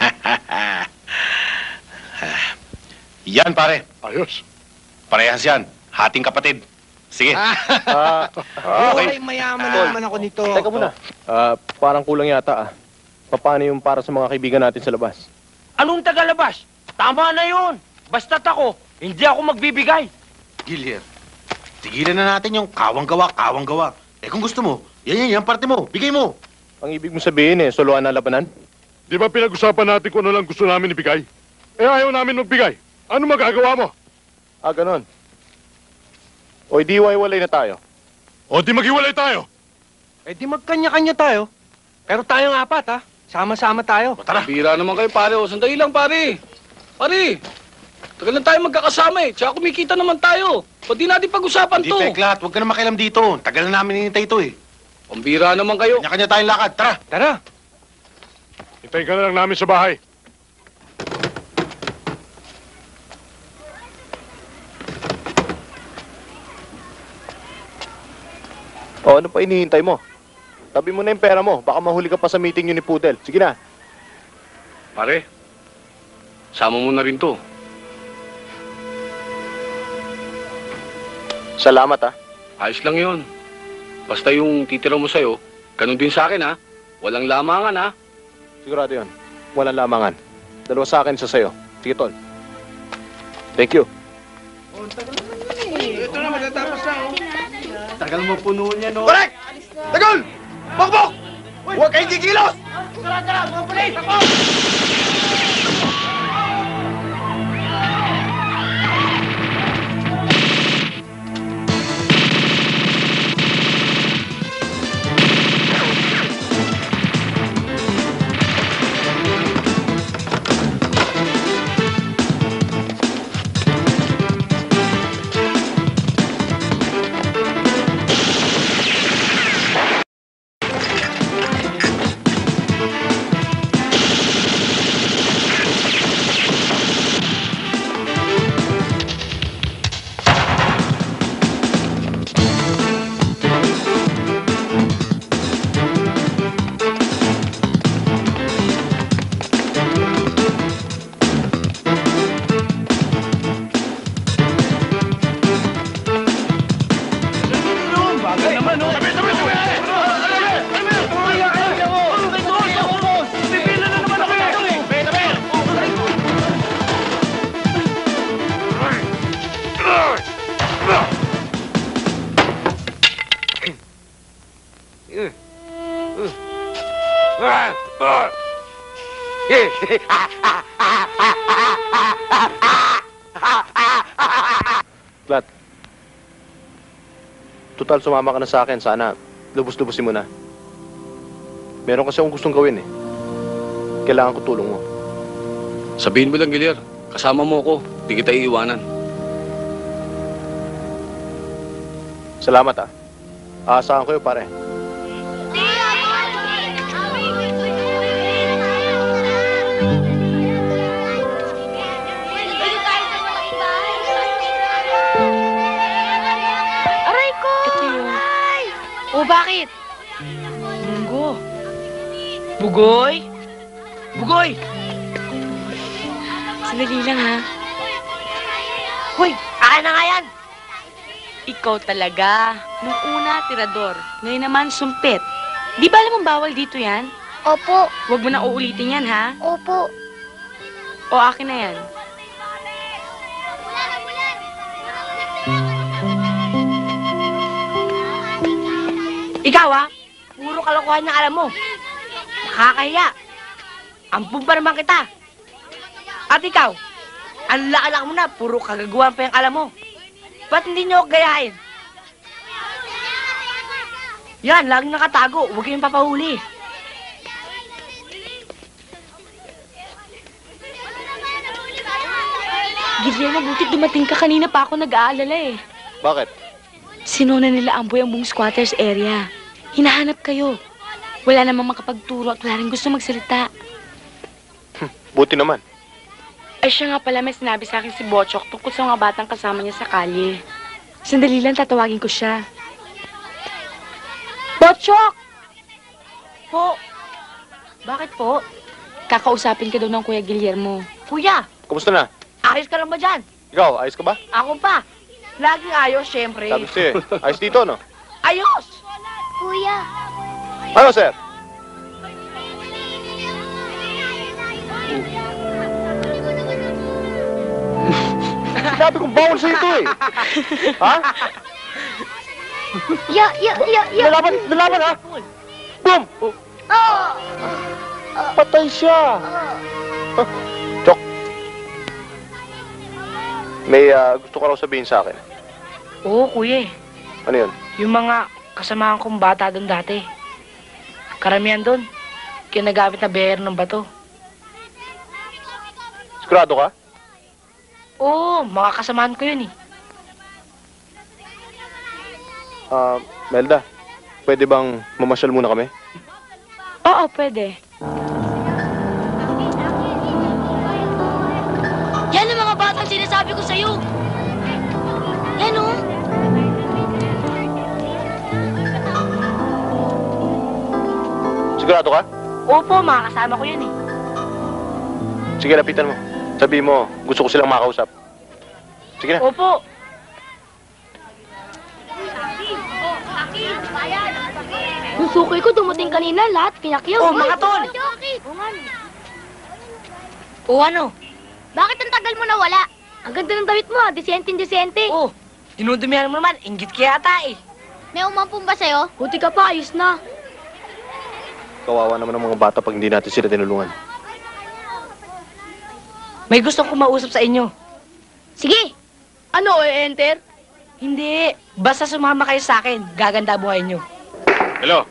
Yan, pare. Ayos. Parehas yan. Hating kapatid. Sige. Ah, Okay, mayaman na naman ako nito. Teka muna. Ah, parang kulang yata ah. Paano yung para sa mga kaibigan natin sa labas? Anong tagalabas? Tama na yun. Basta't ako, hindi ako magbibigay. Gilier, tigilan na natin yung kawang-gawa, kawang-gawa. Eh kung gusto mo, yan yan, yan parte mo. Bigay mo. Ang ibig mo sabihin eh, soloan na labanan? Di ba pinag-usapan natin kung ano lang gusto namin ibigay? Eh ayaw namin magbigay. Ano magagawa mo? Ah, ganon. O di iwaiwalay na tayo. O di maghiwalay tayo. Eh di magkanya-kanya tayo. Pero tayong apat ha. Sama-sama tayo. Tara. Bira naman kayo, pare. O, sandali lang, pare. Pare, tagal na tayo magkakasama eh. Tsaka kumikita naman tayo. Ba't di natin pag-usapan Hindi, to? Peklat. Huwag ka na makialam dito. Tagal na namin hinintay ito eh. Pambira naman kayo. Kanya-kanya tayong lakad. Tara. Tara. Hintayin ka na lang namin sa bahay. O, ano pa inihintay mo? Tabi mo na yung pera mo. Baka mahuli ka pa sa meeting yun ni Pudel. Sige na. Pare, sama mo na rin to. Salamat ah. Ayos lang yun. Basta yung titira mo sa'yo, ganun din sa akin ha. Walang lamangan ha. Sigurado yun. Walang lamangan. Dalawa sa akin, isa sa'yo. Sige, tol. Thank you. Ito na, matatapos na. Tagal mo puno niya, no? Correct! Tagal! Bokbok! Huwag kayong kikilos! Tara, tara, mga pulis! Ako! Plat. Total, sumama ka na sa akin. Sana, lubos-lubosin mo na. Meron kasi akong gustong gawin eh. Kailangan ko tulong mo. Sabihin mo lang, Gilyar. Kasama mo ako. Di kita iiwanan. Salamat ah. Aasahan ko yun, pare. Aray ko! Ito yun. O, bakit? Munggo. Bugoy? Bugoy! Sandali lang, ha? Hoy, akin na nga yan! Ikaw talaga. Nung una, tirador. Ngayon naman, sumpit. Di ba alam mong bawal dito yan? Opo. Huwag mo na uulitin yan, ha? Opo. O akin na yan. Ikaw, ha? Puro kalokohan na alam mo. Nakakahiya. Ampun pa naman kita. At ikaw, ang laki-laki mo na, puro kagagawan pa yung alam mo. Ba't hindi niyo ako gayahin? Yan, laging nakatago. Huwag kayong papahuli. Guillermo, butit dumating ka. Kanina pa ako nag-aalala eh. Bakit? Sinuna nila Amboy ang buong squatters area. Hinahanap kayo. Wala namang makapagturo at wala rin gusto magsalita. Buti naman. Ay siya nga pala, may sinabi sa akin si Bochok tungkol sa mga batang kasama niya sa kalye. Sandali lang, tatawagin ko siya. Bochok! Po? Bakit po? Kakausapin ka daw ng Kuya Guillermo. Kuya, Kumusta na? ayos ka lang ba dyan? Ikaw, ayos ka ba? Ako pa. Laging ayos, syempre. Sabi siya eh. Ayos dito, no? Ayos! Kuya. Ano, sir? Sinabi kong bawal sa ito eh. Ha? Ya, ya, ya, ya. Lalaban, lalaban ha? Boom! Oh. Patay siya. Huh? Chok. May ah, gusto ko raw sabihin sa akin. Oo, kuya. Ano yun? Yung mga kasamahan kong bata doon dati. Karamihan doon, kinagamit na beher ng bato. Sigurado ka? Oo, mga kasamahan ko yun eh. Ah, Melda, pwede bang mamasyal muna kami? Oo, pwede. Yan ang mga batang sinasabi ko sa'yo. Yan oh. Sigurado ka? Opo, mga kasama ko yun eh. Sige, lapitan mo. Sabi mo, gusto ko silang makausap. Sige na. Opo. Yung suki ko dumating kanina, lahat pinakyaw. Oh, mga tol! O ano? Bakit ang tagal mo nawala? Ang ganda ng damit mo, ah. Disente-disente. Oh, dinudumihan mo naman. Inggit ka yata eh. May umampun ba sa'yo? Buti ka pa, ayos na. Kawawa naman ng mga bata pag hindi natin sila tinulungan. May gusto kong mausap sa inyo. Sige. Ano, i-enter? Hindi. Basta sumama kayo sa akin. Gaganda buhay nyo. Hello?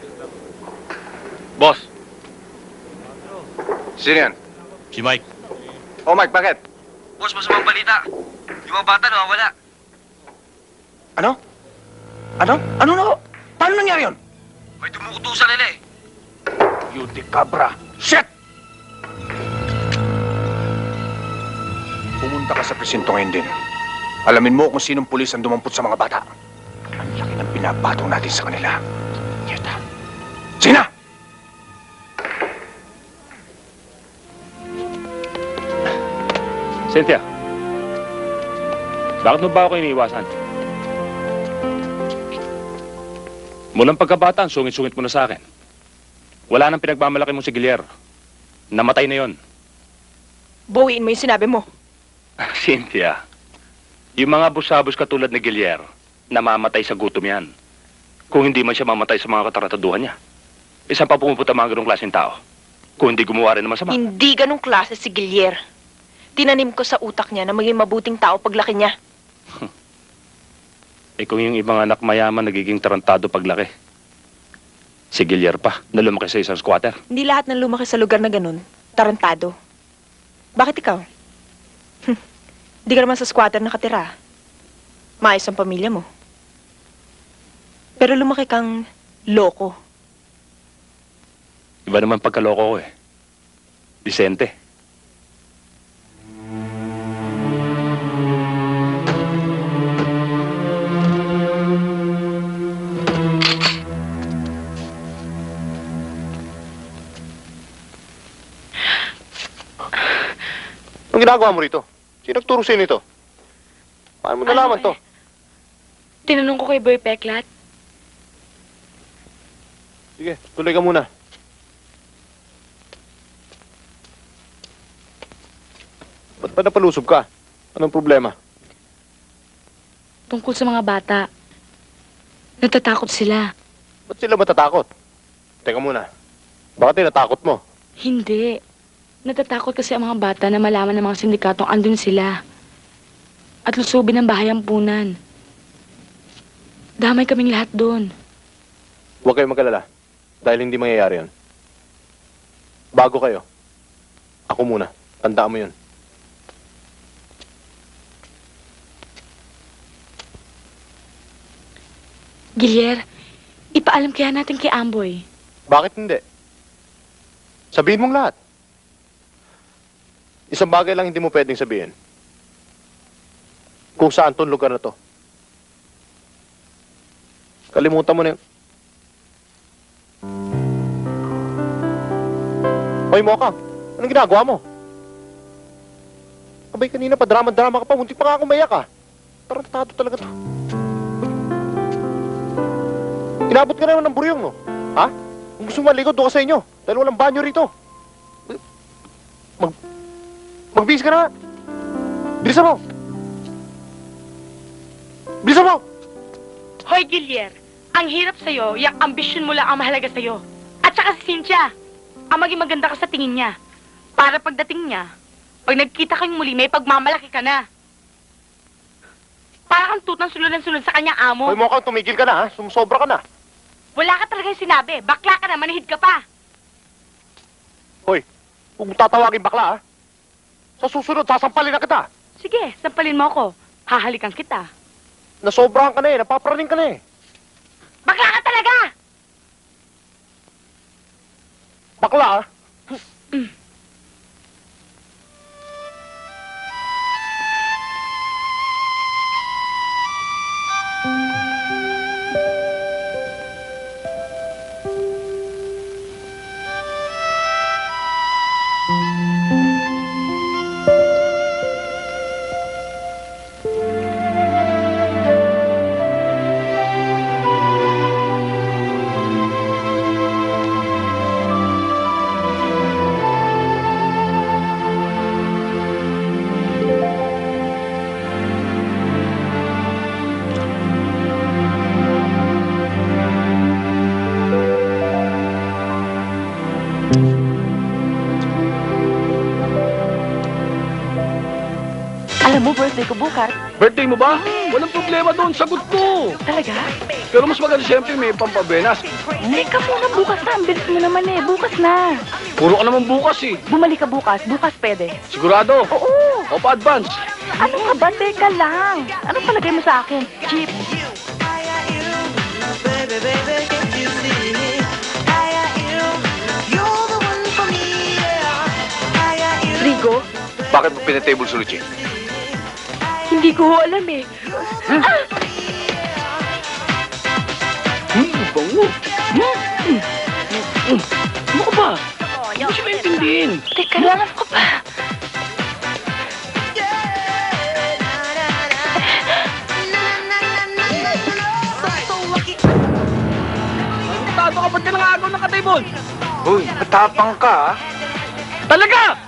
Boss? Sino yan? Si Mike. Oh, Mike, bakit? Boss, masamang balita. Yung mga bata nawawala. Ano? Ano? Ano na? Paano nangyari yun? May dumukutusan nila eh. Yuti Cabra. Shit! Pumunta ka sa presinto ngayon din. Alamin mo kung sinong pulis ang dumampot sa mga bata. Ang laki ng pinapatong natin sa kanila. Yata. Sige na! Cynthia, bakit mo ba ako iniiwasan? Mulang pagkabataan, sungit-sungit mo na sa akin. Wala nang pinagmamalaki mo si Gilier. Namatay na yon. Bawiin mo yung sinabi mo. Cynthia, yung mga busabos katulad ni Gilier, namamatay sa gutom yan. Kung hindi man siya mamatay sa mga katarataduhan niya. Isang pa pumupunta mga ganong klaseng tao. Kung hindi gumawa rin naman sama. Hindi ganong klase si Gilier. Tinanim ko sa utak niya na maging mabuting tao paglaki niya. Eh kung yung ibang anak mayaman nagiging tarantado paglaki. Si Gilier pa, na lumaki sa isang squatter. Hindi lahat ng lumaki sa lugar na ganun, tarantado. Bakit ikaw? Hindi ka naman sa squatter nakatira. Maayos ang pamilya mo. Pero lumaki kang loko. Iba naman pagkaloko ko eh. Disente. Anong ginagawa mo rito? Sino nagturo sa'yo nito? Paano mo nalaman to? Tinanong ko kay Boy Peklat. Sige, tuloy ka muna. Ba't pa napalusob ka? Anong problema? Tungkol sa mga bata. Natatakot sila. Ba't sila matatakot? Teka muna. Bakit natakot mo? Hindi. Natatakot kasi ang mga bata na malaman ng mga sindikatong andun sila. At lusubin ang bahay ampunan. Damay kaming lahat doon. Huwag kayong magkalala. Dahil hindi mangyayari yun. Bago kayo. Ako muna. Tandaan mo yun. Gilier, ipaalam kaya natin kay Amboy. Bakit hindi? Sabihin mong lahat. Isang bagay lang hindi mo pwedeng sabihin. Kung saan tong lugar na to. Kalimutan mo na yun. Hoy, Moka. Anong ginagawa mo? Abay, kanina pa drama-drama ka pa. Muntik pa nga ako mayak ah. Tarantado talaga to. Inabot ka na naman ng buryong mo. Ha? Kung gusto mo maligo, doon ka sa inyo. Dahil walang banyo rito. Mag... Magbihis ka na! Bilisan mo! Bilisan mo! Hoy, Gilier, ang hirap sa'yo, yung ambisyon mo lang ang mahalaga sa'yo. At saka si Cynthia, ang maging maganda ka sa tingin niya. Para pagdating niya, pag nagkita kayong muli, may pagmamalaki ka na. Para kang tutang sunod ng sunod sa kanya, amo. Hoy, Moka, tumigil ka na ha. Sumusobra ka na. Wala ka talaga yung sinabi. Bakla ka na, manihid ka pa. Hoy, huwag mo tatawagin bakla ha. Sa susunod, sasampalin na kita. Sige, sampalin mo ako. Hahalikan kita. Nasobrahan ka na eh. Napaparaning ka na eh. Bakla ka talaga! Bakla ha. Mm. mo, birthday ko bukas. Birthday mo ba? Walang problema doon, sagot ko. Talaga? Pero mas maganda siyempre may pampabenas. Teka muna, bukas na. Ang bilis mo naman eh. Bukas na. Puro ka naman bukas eh. Bumalik ka bukas. Bukas pwede. Sigurado? Oo. O pa-advance? Ano ka ba? Teka lang. Anong palagay mo sa akin? Cheap. Rigo? Bakit mo pinatable sa Luchi? Hindi ko ho alam eh. Hmm? Ah! Hmm, bango. Hmm? Hmm. Hmm. Ano ka ba? Hindi ko siya maintindihin. Teka lang, ano ka ba? Tado ka, ba't ka nangagaw ng katibon? Uy, matapang ka, ah. Talaga!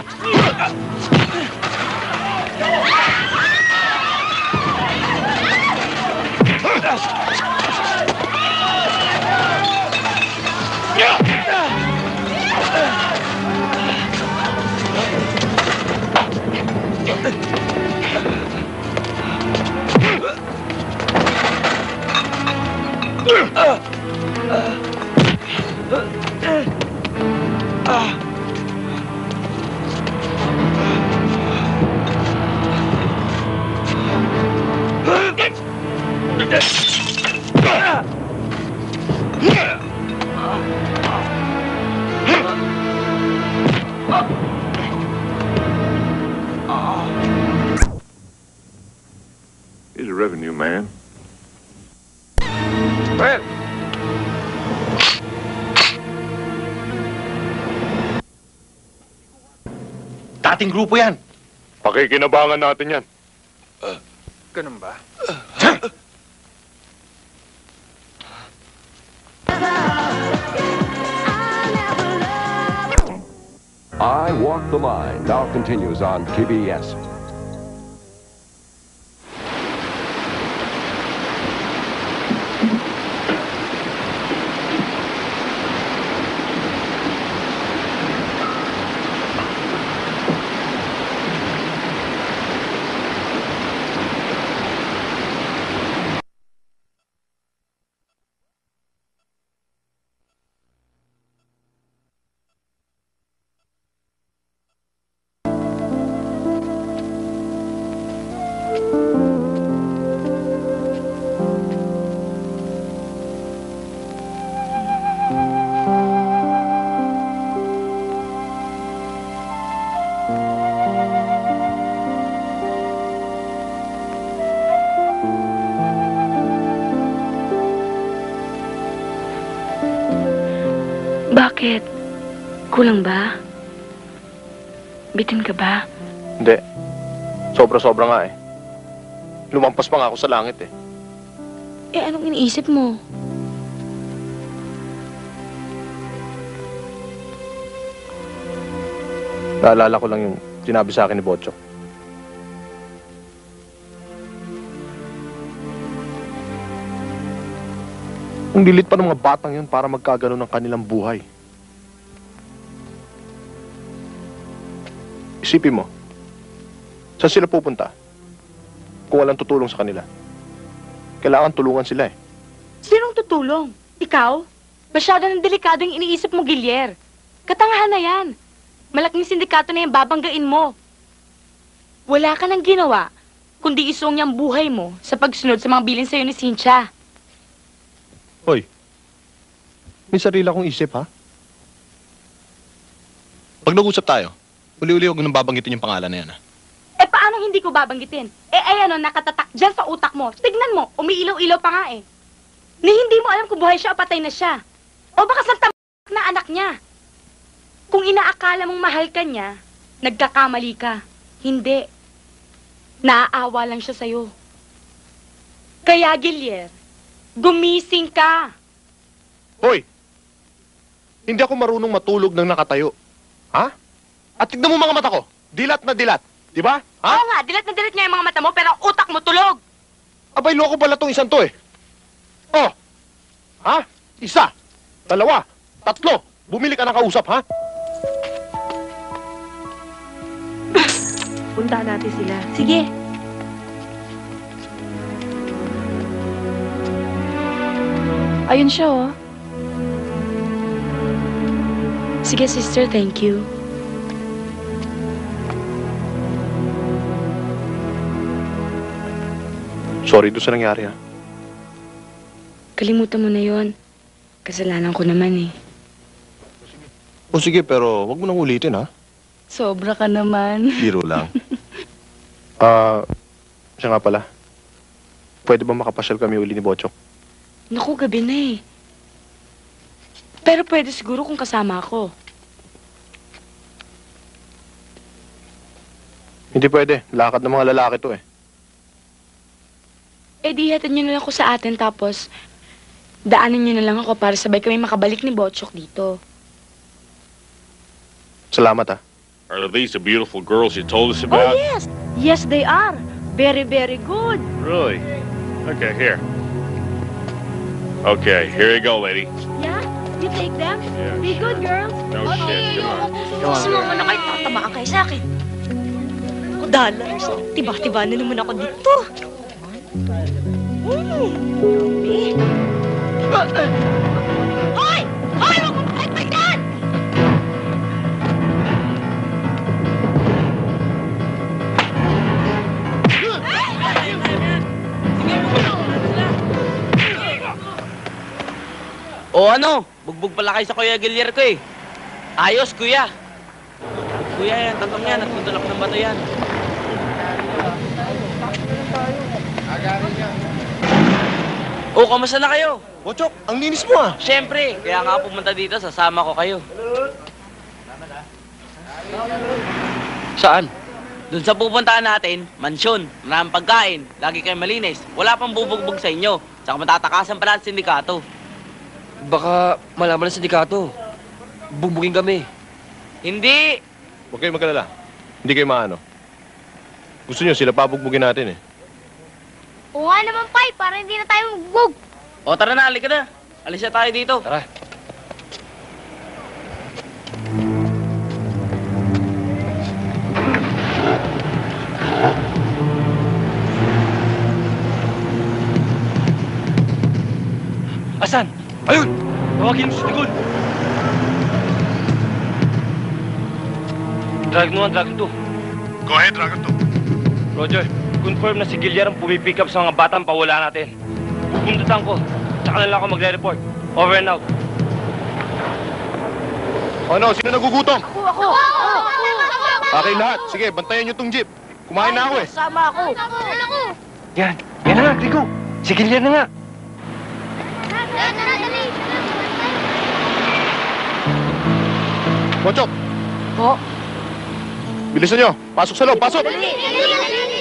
Here's a revenue man. Well, Dating grupo yan. Pakikinabangan natin yan. ganun ba? I Walk the Line now continues on P B S. Bakit? Kulang ba? Bitin ka ba? Hindi. Sobra-sobra nga eh. Lumampas pa nga ako sa langit eh. Eh, anong iniisip mo? Naalala ko lang yung sinabi sa akin ni Bocho. Ang lilit pa ng mga batang yun para magkagano ng kanilang buhay. Isipin mo, saan sila pupunta kung walang tutulong sa kanila? Kailangan tulungan sila eh. Sinong tutulong? Ikaw? Masyado ng delikado yung iniisip mo, Gilier. Katangahan na yan. Malaking sindikato na yung babanggain mo. Wala ka nang ginawa, kundi isuong niyang buhay mo sa pagsunod sa mga bilin sa'yo ni Cynthia. Hoy, may sarili akong isip ha? Pag nag-usap tayo, uli-uli huwag nang babanggitin yung pangalan na yan ha. Eh, paano hindi ko babanggitin? Eh, ayan o, nakatatak dyan sa utak mo. Tignan mo, umiilaw-ilaw pa nga eh. Ni hindi mo alam kung buhay siya o patay na siya. O baka sa tamak na anak niya. Kung inaakala mong mahal ka niya, nagkakamali ka. Hindi. Naaawa lang siya sa'yo. Kaya, Gilier, gumising ka. Hoy! Hindi ako marunong matulog ng nakatayo. Ha? At tignan mo mga mata ko. Dilat na dilat. Di ba? Ha? Oo nga, dilat na dilat niya yung mga mata mo, pero ang utak mo tulog. Abay, loko pala tong isang to eh. Oh! Ha? Isa, dalawa, tatlo. Bumili ka ng kausap, ha? Puntahan natin sila. Sige. Ayun siya, oh. Sige, sister, thank you. Sorry doon sa nangyari, ha? Kalimutan mo na yon. Kasalanan ko naman, eh. O sige, pero wag mo nang ulitin, ha? Sobra ka naman. Biro lang. Ah, siya nga pala. Pwede ba makapasyal kami uli ni Bochok? Naku, gabi na, eh. Pero pwede siguro kung kasama ako. Hindi pwede. Lakad ng mga lalaki to, eh. Eh, di hatid niyo na lang ako sa atin, tapos daanan niyo na lang ako para sabay kami makabalik ni Bochok dito. Salamat, ha? Are these the beautiful girls you told us Oh, about? yes. Yes, they are. Very, very good. Really? Okay, here. Okay, here you go, lady. Yeah? You take them? Be good, girls. No shit, come on. Sumama na kayo, tatamaan kayo sa akin. Ako, dollars. Tiba-tiba na naman ako dito. Mm. Eh. Hoy! Hoy! Huwag mo pakitpag yan! O ano, bugbog pala kayo sa Kuya Gilier ko eh. Ayos, kuya. Kuya yan, tatong yan, nagtutulak ng bato yan. O, kamusta na kayo? Bochok, ang linis mo ah. Siyempre, kaya nga pumunta dito, sasama ko kayo. Saan? Doon sa pupuntahan natin, mansyon, maraming pagkain, lagi kayong malinis, wala pang bubugbog sa inyo, saka matatakasan pala ang sindikato. Baka malaman ng sindikato. Bubugin kami. Hindi! Huwag kayo magkalala. Hindi kayo maano. Gusto nyo, sila pabugbugin natin eh. Oo nga naman, Pai, para hindi na tayo magbog. O tara na, halika na. Alis na tayo dito. Tara. Asan? Ayun! Tawagin mo si Tigol. Dragon one, Dragon two. Go ahead, Dragon two. Roger, confirm na si Gilier ang pumipick up sa mga batang pawala natin. Pupuntutan ko, tsaka na lang ako magre-report. Over and out. Ano, sino nagugutom? Ako, ako. Ako, ako. Akin lahat. Sige, bantayan nyo tong jeep. Kumain na ako eh. Sama ako. Ako, ako. Yan, yan na nga, Rico. Si Gilier na nga. Dali, dali, dali. Bochok, Po. bilisan nyo. Pasok sa loob, pasok! Dali, dali, dali.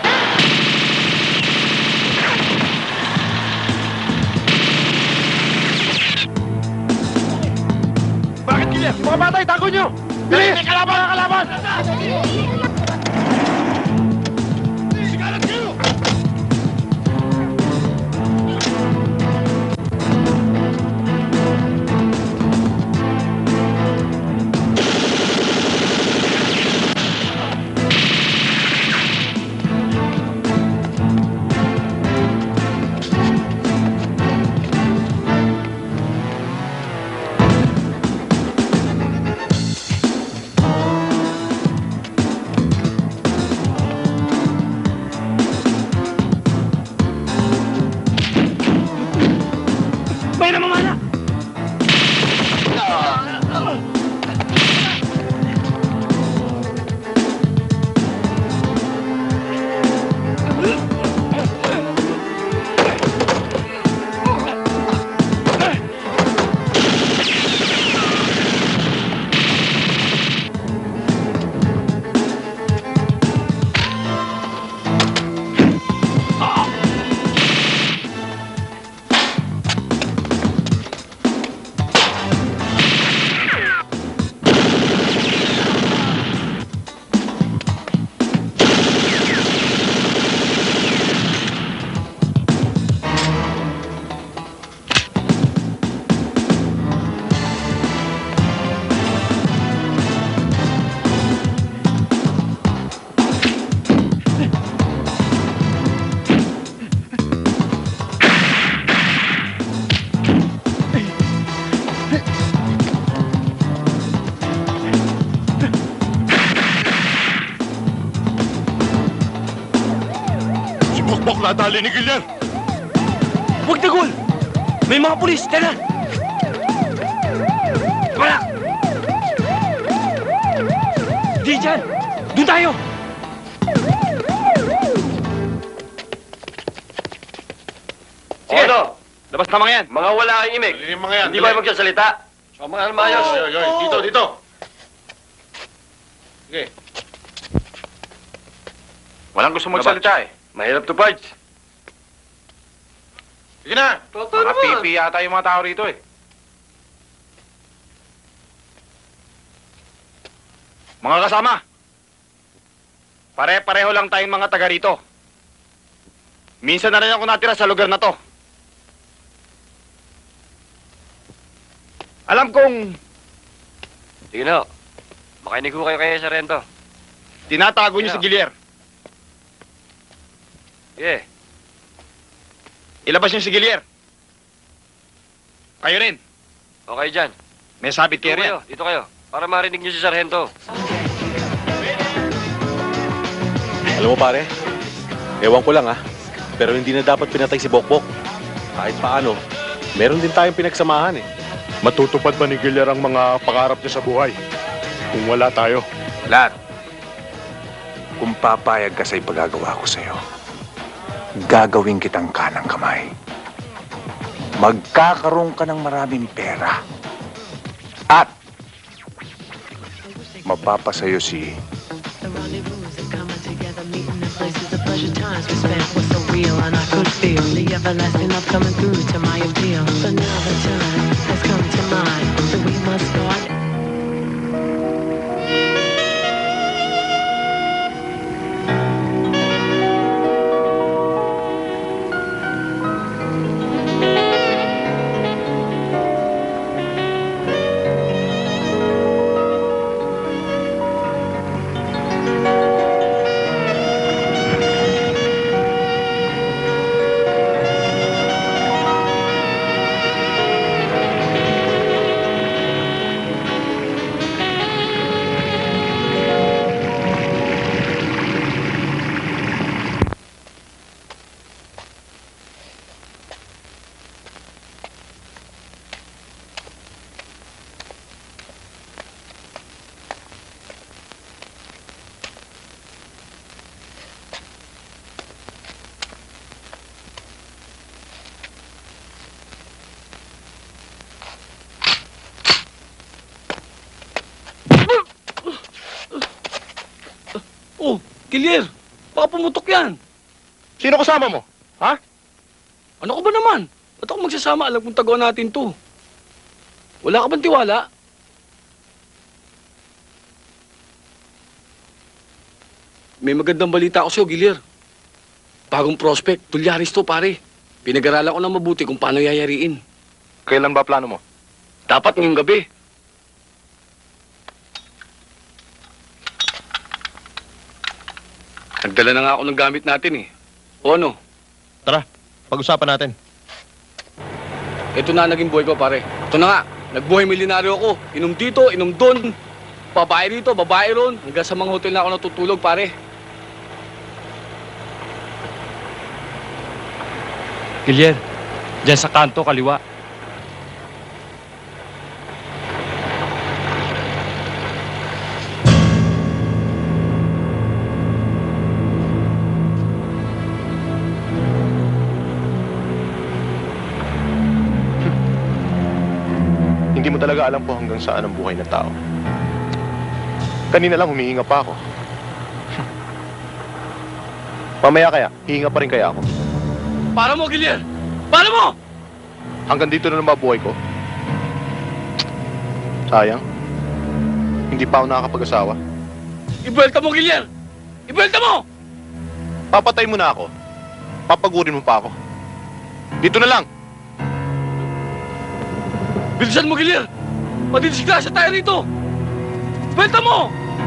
Bakit, Gilier? Mga batay, tago nyo! Bilis! May kalaban ang kalaban! Sigalan kayo! Nadadali ni Gillian! Huwag tagol! May mga pulis! Tara! Wala! Di dyan! Doon tayo! Sige! Ano? Labas na mga yan! Mga wala kang imig! Mga yan, Hindi ba magsasalita? So, mga mayos! Oy, oy, oy, dito, dito! Sige. Walang gusto magsalita eh. Mahirap to, Pards. Sige na! Mga pipi yata yung mga tao rito eh. Mga kasama, pare-pareho lang tayong mga taga rito. Minsan na rin ako natira sa lugar na to. Alam kong... Sige na. Makinig ko kayo kay Sarento. Tinatago niyo si Gilier. Sige. Ilabas niyo si Gilier. Kayo rin. Okay dyan. May sabit kayo Dito rin. kayo, dito kayo. Para marinig niyo si Sargento. Alam mo pare, ewan ko lang ah, pero hindi na dapat pinatay si Bokbok. Kahit paano, meron din tayong pinagsamahan eh. Matutupad ba ni Gillian ang mga pangarap niya sa buhay? Kung wala tayo. Lahat. Kung papayag ka sa ipagagawa ko sa'yo, gagawin kitang kanang kamay. Magkakaroon ka ng maraming pera. At mapapasayo si Places, the pleasure times we spent were so real, and I could feel the everlasting love coming through to my appeal. But now the time has come to mine, so we must start. Oh, Gilier! Baka pumutok yan! Sino kasama mo? Ha? Ano ka ba naman? Ba't ako magsasama? Alam kong tagawa natin to. Wala ka bang tiwala? May magandang balita ako sa'yo, Gilier. Bagong prospect, Tulyaris to, pare. Pinag-aralan ko na mabuti kung paano yayariin. Kailan ba plano mo? Dapat ngayong gabi. Nagdala na nga ako ng gamit natin eh. O ano? Tara, pag-usapan natin. Ito na naging buhay ko, pare. Ito na nga. Nagbuhay milyonaryo ako. Inom dito, inom doon. Babae rito, babae ron. Hanggang sa mga hotel na ako natutulog, pare. Gilier, dyan sa kanto, kaliwa. Hindi mo talaga alam po hanggang saan ang buhay ng tao. Kanina lang humihinga pa ako. Mamaya kaya, hihinga pa rin kaya ako. Para mo, Gilier! Para mo! Hanggang dito na naman buhay ko. Sayang. Hindi pa ako nakakapag-asawa. Ibelta mo, Gilier! Ibelta mo! Papatay mo na ako. Papagurin mo pa ako. Dito na lang. Bilisan mo, Gilier! Madidisgrasya tayo rito! Ibelta mo!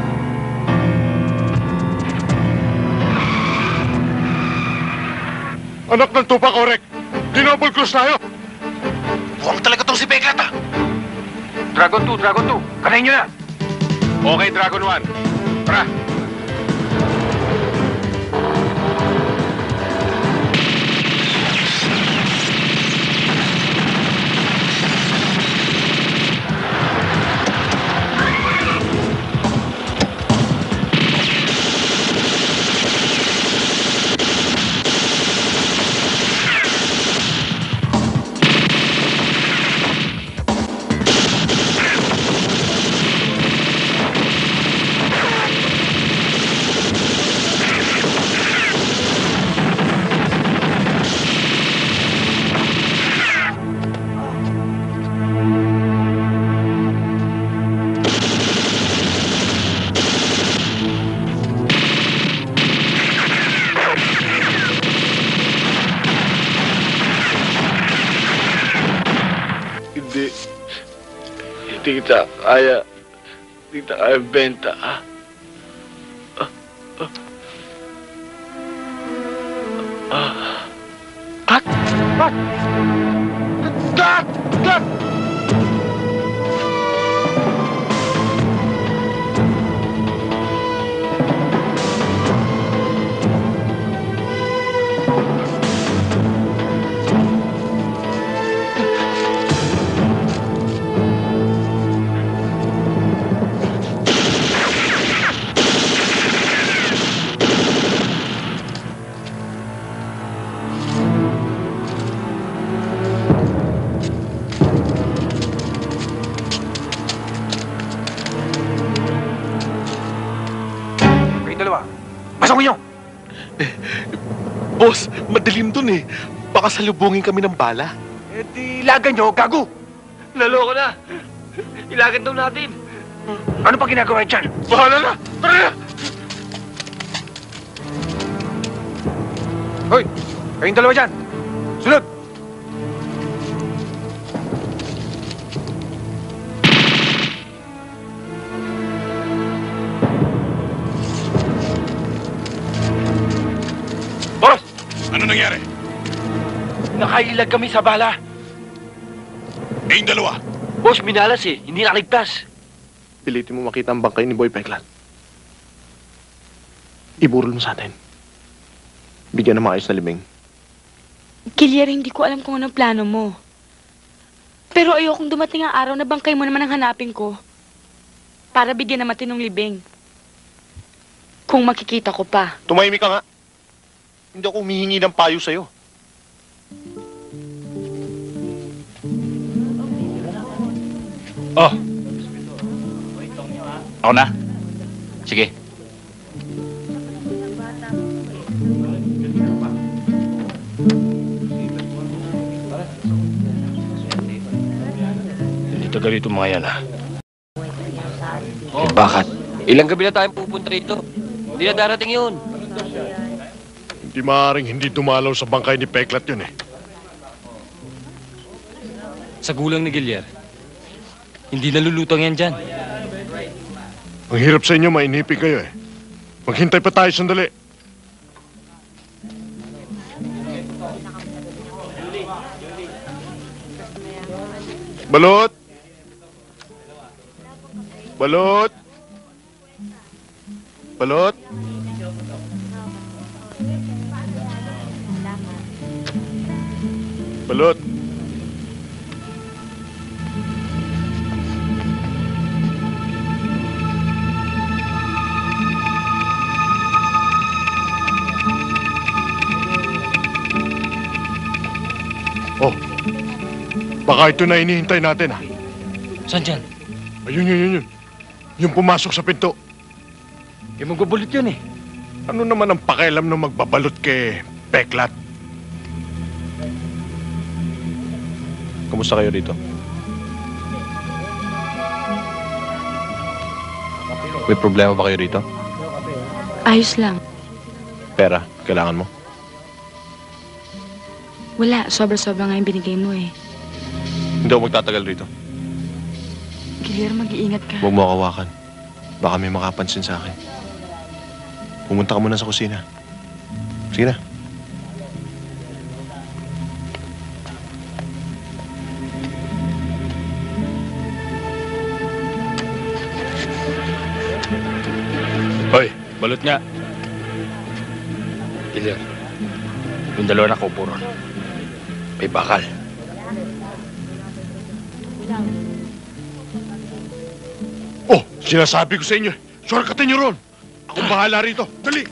Anak ng tupa, Korek! Dinouble cross tayo! Buwang talaga tong si Peklat, ah! Dragon two, Dragon two. Kanayin nyo na! Okay, Dragon one. Tara! Hindi kita kaya. Hindi kita kaya benta. Ah. Ah. Ah. Ah. Kat! Kat! Kat! Kat! Pasok niyo! Boss, madilim dun eh. Baka salubungin kami ng bala. Eh di ilagan nyo, gago! Naloko na. Ilagan daw natin. Ano pa ginagawa dyan? Bahala na! Tara na! Hoy! Kayong dalawa dyan! Sunod! Boss! Ano nangyari? Nakailag kami sa bala. Eh, yung dalawa. Boss, minalas eh. Hindi nakaligtas. Pilitin mo makita ang bangkay ni Boy Peklat. Iburol mo sa atin. Bigyan ng maayos na libing. Gilier, hindi ko alam kung anong plano mo. Pero ayokong dumating ang araw na bangkay mo naman ang hanapin ko. Para bigyan ng matinong libing. Kung makikita ko pa. Tumahimik ka nga. Hindi ako humihingi ng payo sa'yo. Oh. Ako na. Sige. Hindi taga rito mga yan, ha? Oh. Eh, bakit? Ilang gabi na tayong pupunta rito. Hindi na darating yun. Hindi maaaring hindi dumalaw sa bangkay ni Peklat yun eh. Sa gulang ni Gilier, hindi nalulutang yan dyan. Ang hirap sa inyo, mainipig kayo eh. Maghintay pa tayo sandali. Balot! Balot! Balot! Balot! Oh, baka ito na hinihintay natin, ha? Saan dyan? Ayun, yun, yun, yun. Yung pumasok sa pinto. Eh, magbabalot yun eh. Ano naman ang pakialam ng magbabalot kay Peklat? Kamusta kayo dito? May problema ba kayo rito? Ayos lang. Pera, kailangan mo? Wala, sobra-sobra nga yung binigay mo eh. Hindi ako magtatagal rito. Gilier, mag-iingat ka. Huwag mo ako hawakan. Baka may makapansin sa akin. Pumunta ka muna sa kusina. Sige na. Hoy, balot nga. Gilier, yung dalawa na kaupo ron. May bakal. Oh, sinasabi ko sa inyo, shortcutin niyo ron. Akong bahala rito. Dali!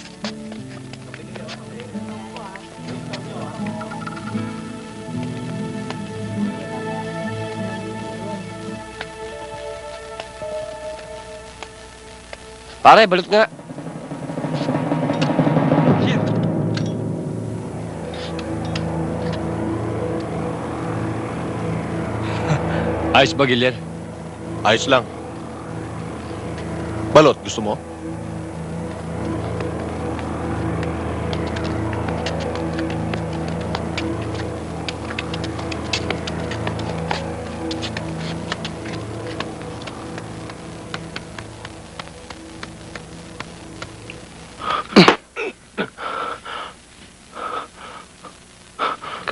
Pare, balot nga. Ayos ba, Gilier? Ayos lang. Balot, gusto mo?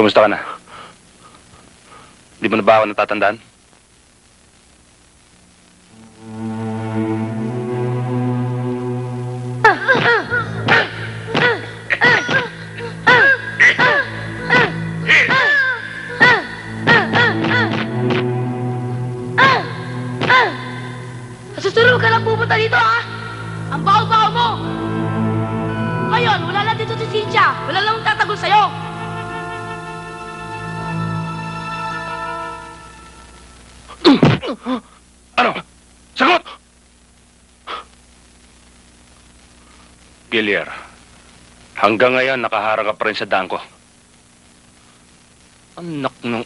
Kumusta ka na? Di mo na ba ako natatandaan? Susunod ka lang pupunta dito, ha? Ang baho-baho mo! Ngayon, wala lang dito si Cynthia. Wala lang tatagol sa'yo. Ano? Sagot! Gilier, hanggang ngayon nakaharang ka pa rin sa daan ko. Anak ng...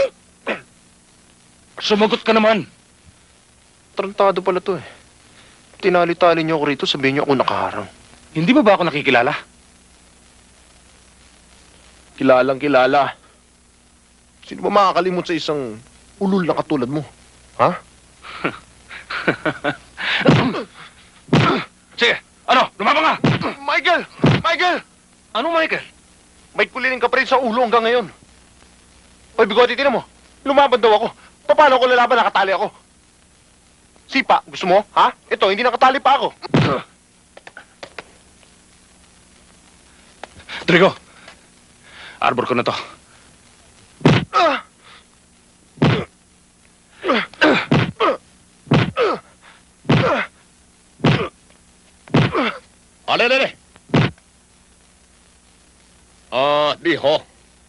Sumagot ka naman! Tarantado pala to eh. Tinali-tali niyo ako rito, sabihin niyo ako nakaharang. Hindi mo ba ako nakikilala? Kilalang kilala. Sino ba makakalimot sa isang ulul na katulad mo? Ha? Sige, ano? Lumabang ka! Michael! Michael! Anong Michael? May kuliling ka pa rin sa ulo hanggang ngayon. Hoy, Bigote, tinan mo. Lumaban daw ako. Paano ko lalaban? Nakatali ako. Sipa, gusto mo? Ha? Ito, hindi nakatali pa ako. Trigo, arbor ko na to. Ale, ale, ale. Ah, diho.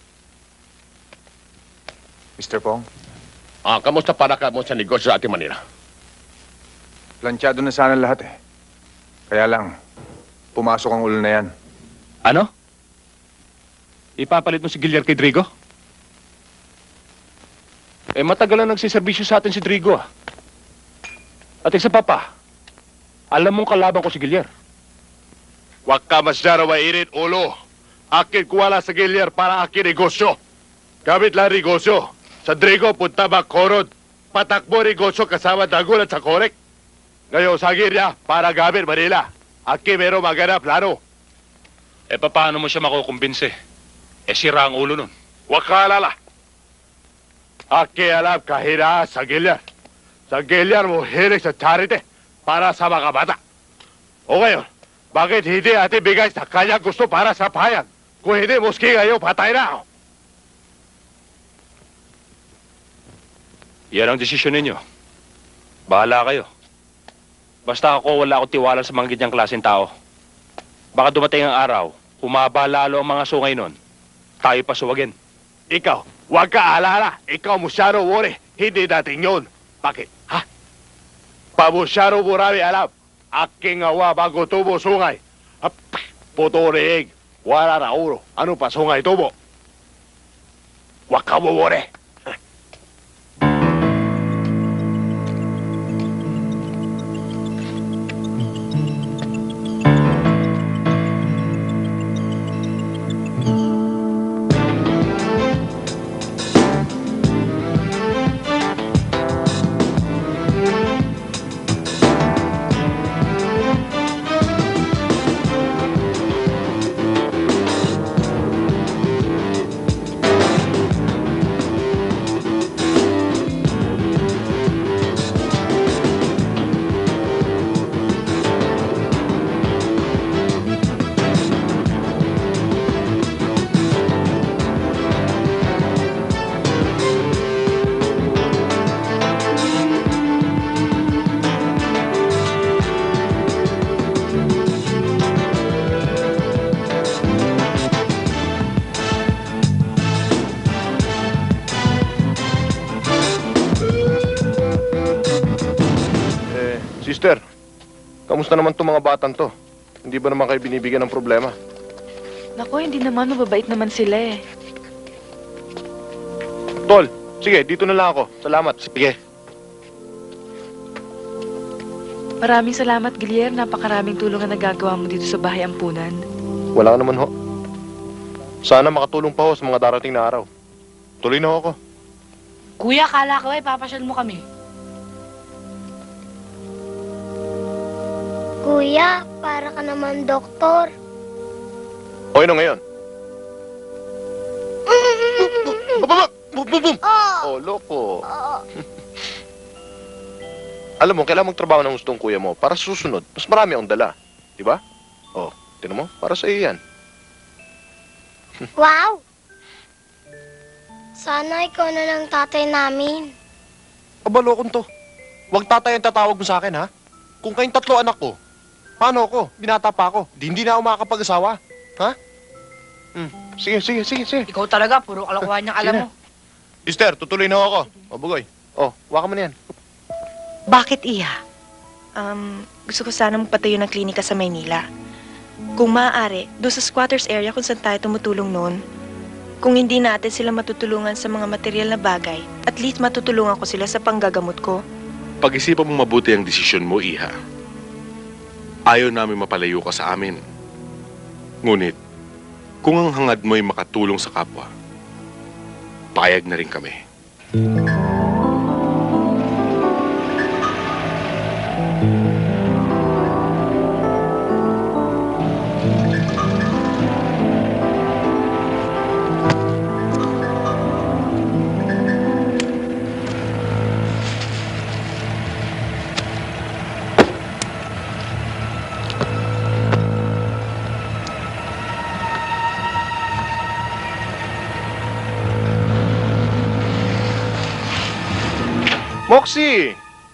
Mister Pong, Ah, kamusta para ka mo sa negosyo sa ating Manila? planchado na sana lahat eh. Kaya lang, pumasok ang ulo na yan. Ano? Ipapalit mo si Gilier kay Drigo? Eh, matagal na nagsiservisyo sa atin si Drigo, ah. At isa pa pa, alam mong kalaban ko si Gilier. Huwag ka masyara mainit, ulo. Akin kuwala sa Gilier para akin negosyo. Gamit lang negosyo. Sa Drigo, punta Bacorod. Patakbo negosyo kasama Dagul at sa Korek. Ngayon, sa Gilier, para gamit Manila. Akin meron maganda plano. Eh, paano mo siya makukumbinse? Eh, sira ang ulo nun. Huwag ka alala. Akin alam kahina sa Gilier. Sa Gilier mo hilig sa charity para sa mga bata. O ngayon, bakit hindi atin bigay sa kanya gusto para sa bayan? Kung hindi, muski kayo, patay na ako. Yan ang desisyon ninyo. Bahala kayo. Basta ako, wala akong tiwala sa mga ganyang klaseng tao. Baka dumating ang araw, humaba lalo ang mga sungay nun. Tayo pa suwagin. Ikaw, huwag ka alala. Ikaw musyado worry. Hindi natin yun. Bakit? Ha? Pamusyado marami alam. Aking awa bago tubo sungay. Ap, puto riig. Wala na ulo. Ano pa sungay tubo? Huwag ka mo worry. Sister, kamusta naman itong mga batang to? Hindi ba naman kayo binibigyan ng problema? Naku, hindi naman. Mababait naman sila eh. Tol, sige, dito na lang ako. Salamat. Sige. Maraming salamat, Gilier. Napakaraming tulong ang nagagawa mo dito sa bahay ampunan. Wala ka naman ho. Sana makatulong pa ho sa mga darating na araw. Tuloy na ho ako. Kuya, kala ko eh, papasyal mo kami. Kuya, para ka naman doktor. O, ano ngayon? Mm-mm. Aba, bum, bum, bum. Oh, loko. Alam mo, kailangan magtrabaho ng gustong kuya mo para sa susunod. Mas marami akong dala. Di ba? Oh, tinan mo, para sa iyo yan. Wow! Sana ikaw na lang tatay namin. Aba, lokon to. Huwag tatay ang tatawag mo sa akin, ha? Kung kayong tatlo anak ko, paano ako? Binata pa ako. Di, hindi na ako makakapag-asawa. Ha? Hmm. Sige, sige, sige, sige. Ikaw talaga, puro kalokohan niyang alam mo. Mister, tutuloy na ako. O, Bugoy. O, waka mo na yan. Bakit, Iha? Um, gusto ko sana magpatayo ng klinika sa Maynila. Kung maaari, doon sa squatters area kung saan tayo tumutulong noon. Kung hindi natin sila matutulungan sa mga material na bagay, at least matutulungan ko sila sa panggagamot ko. Pag-isipan mo mabuti ang desisyon mo, Iha. Ayaw namin mapalayo ka sa amin. Ngunit, kung ang hangad mo'y makatulong sa kapwa, payag na rin kami. Moxie!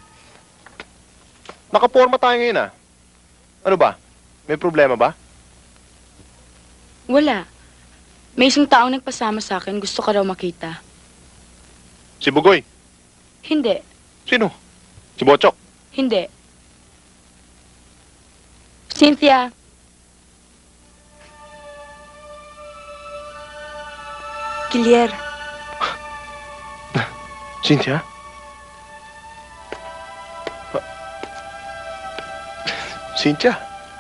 Nakaporma tayo ngayon, ah. Ano ba? May problema ba? Wala. May isang taong nagpasama sa akin. Gusto ka raw makita. Si Bugoy? Hindi. Sino? Si Bochok? Hindi. Cynthia. Gilier. Cynthia? Cynthia?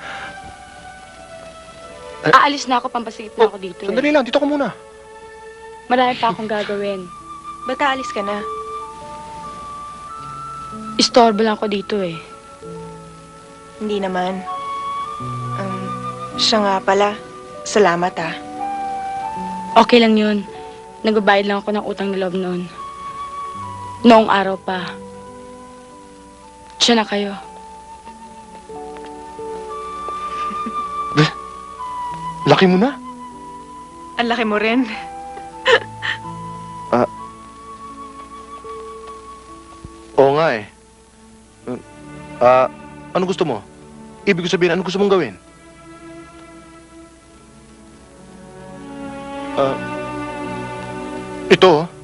Aalis na ako, pampasigit na ako dito. Sandali lang, dito ka muna. Marami pa akong gagawin. Ba't aalis ka na? Istorbo lang ako dito eh. Hindi naman. Um, siya nga pala. Salamat ah. Okay lang yun. Nagbabayad lang ako ng utang na loob noon. Noong araw pa. Siya na kayo. Laki mo na. Ang laki mo rin. Ah. Oo nga eh. Ah, ano gusto mo? Ibig ko sabihin, ano gusto mong gawin? Ah. Ito.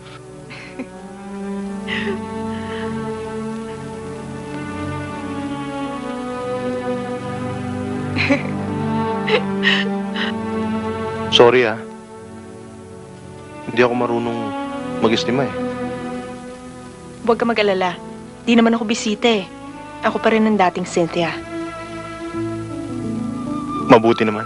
Sorry ah. Hindi ako marunong mag-estima eh. Huwag ka mag-alala. Di naman ako bisita eh. Ako pa rin ang dating Cynthia. Mabuti naman.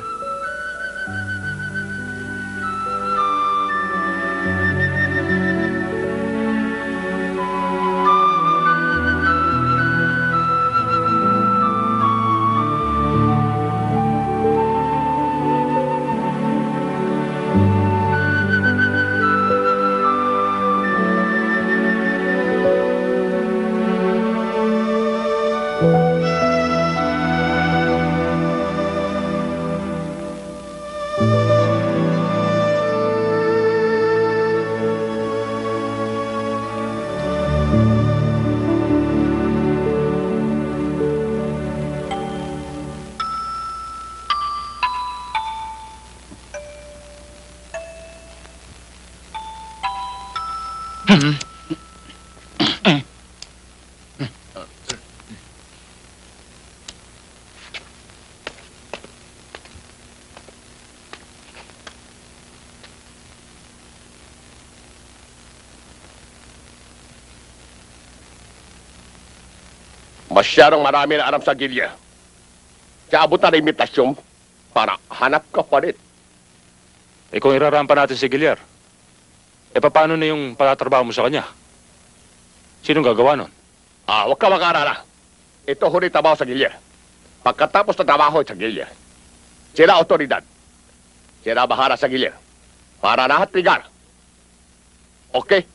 Masyadong marami na alam sa gilya. Kaya abot na imitasyon para hanap ka pa rin. Eh kung irarampa natin si Gilier, eh paano na yung patatrabaho mo sa kanya? Sinong gagawa nun? Ah, huwag ka mag-arala. Ito huli trabaho sa gilya. Pagkatapos na trabaho sa gilya, sila otoridad. Sila bahala sa gilya. Para lahat ligar. Okay?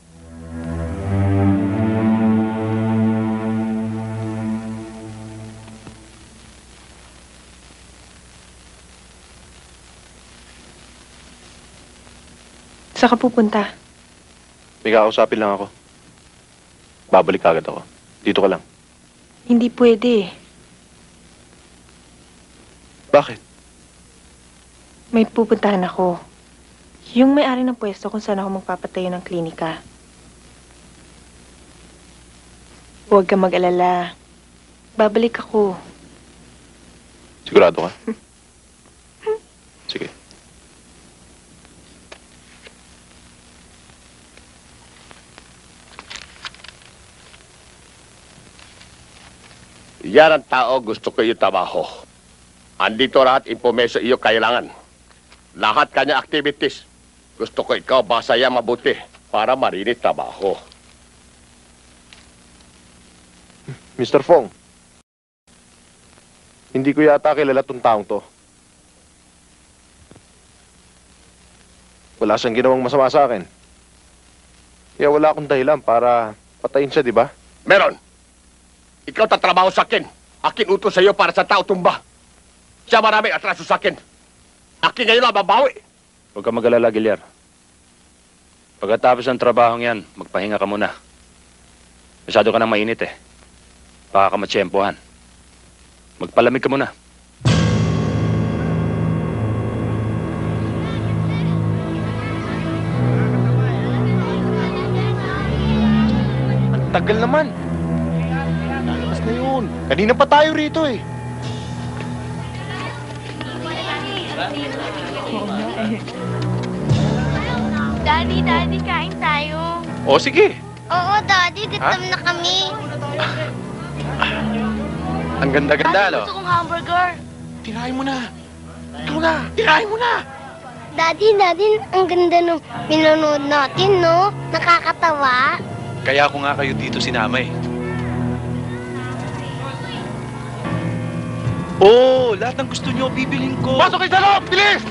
Saan ka pupunta? May kakausapin lang ako. Babalik agad ako. Dito ka lang. Hindi pwede. Bakit? May pupuntahan ako. Yung may-ari ng pwesto kung saan ako magpapatayo ng klinika. Huwag ka mag-alala. Babalik ako. Sigurado ka? Sige. Yan ang tao gusto ko yung trabaho. Andito lahat impormasyon iyo kailangan. Lahat kanya activities. Gusto ko ikaw basaya mabuti para marinig trabaho. Mister Fong, hindi ko yata kilala tong taong to. Wala siyang ginawang masama sa akin. Kaya wala akong dahilan para patayin siya, di ba? Meron. Ikaw tatrabaho sa akin. Akin utos sa iyo para sa tao tumba. Siya maraming atraso sa akin. Akin ngayon ang babawi. Huwag ka mag-alala, Gilyar. Pagkatapos ng trabahong yan, magpahinga ka muna. Masyado ka nang mainit eh. Baka ka matsyempohan. Magpalamig ka muna. Ang tagal naman. Lalakas na yun. Kanina pa tayo rito eh. Daddy, Daddy, kain tayo. O sige. Oo, Daddy, gutom na kami. Ang ganda-ganda, Daddy, no? gusto kong hamburger. Tirahin mo na. Ito na. Tirahin mo na. Daddy, Daddy, ang ganda nung pinanood natin, no? Nakakatawa. Kaya ako nga kayo dito sinama eh. Oh, lahat ng gusto nyo, bibilhin ko. Pasok kayo sa loob! Bilis!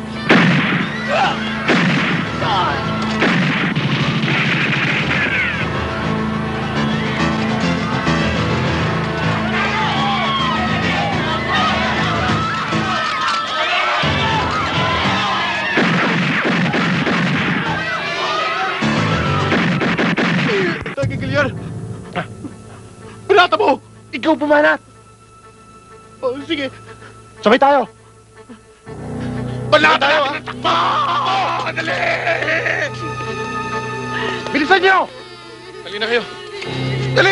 Gilyar! Pinata mo! Ikaw pumanat! Oh, sige. Sabay tayo. Wala tayo, ha? Takbo! Dali! Bilisan niyo! Dali na kayo. Dali!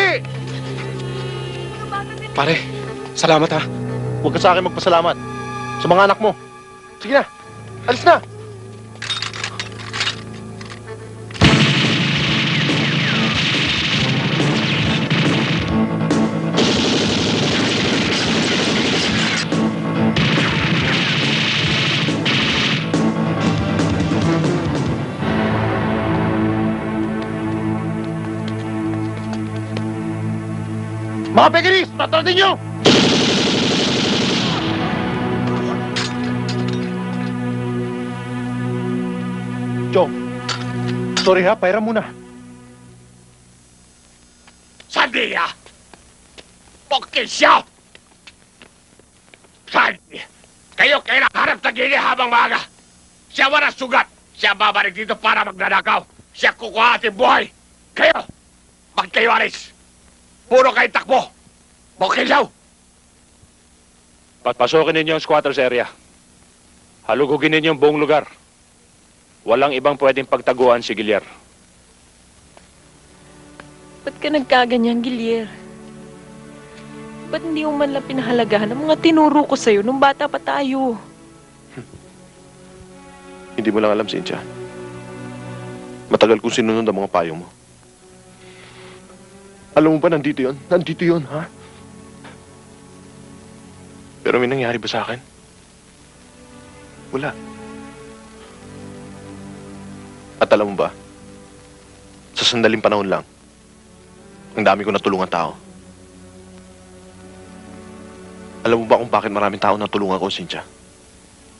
Pare, salamat ha. Huwag ka sa akin magpasalamat. Sa mga anak mo. Sige na. Alis na. Mga pekinis! Tatratin nyo! Joe, sorry ha, pairam muna. Sandy, ah! Pokil siya! Sandy, kayo kailang harap sa gili habang maaga. Siya wala sugat. Siya babalik dito para magnanakaw. Siya kukuha ating buhay. Kayo, pag kayo alis, puro kayo takbo. Pokil siya! Pasokin ninyo ang squatters area. Halugugin ninyo ang buong lugar. Walang ibang pwedeng pagtaguan si Gilyar. Ba't ka nagkaganyan, Gilyar? Ba't hindi mo man lang pinahalagahan ang mga tinuro ko sa'yo nung bata pa tayo? Hindi mo lang alam, Cynthia. Matagal kong sinunod ang mga payo mo. Alam mo ba, nandito yun? Nandito yun, ha? Pero may nangyari ba sa akin? Wala. At alam mo ba, sa sandaling panahon lang, ang dami ko natulungan tao. Alam mo ba kung bakit maraming tao natulungan ko, Cynthia?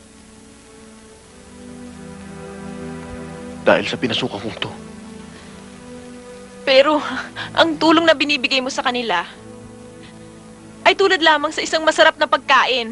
Dahil sa pinasukan kong to. Pero, ang tulong na binibigay mo sa kanila ay tulad lamang sa isang masarap na pagkain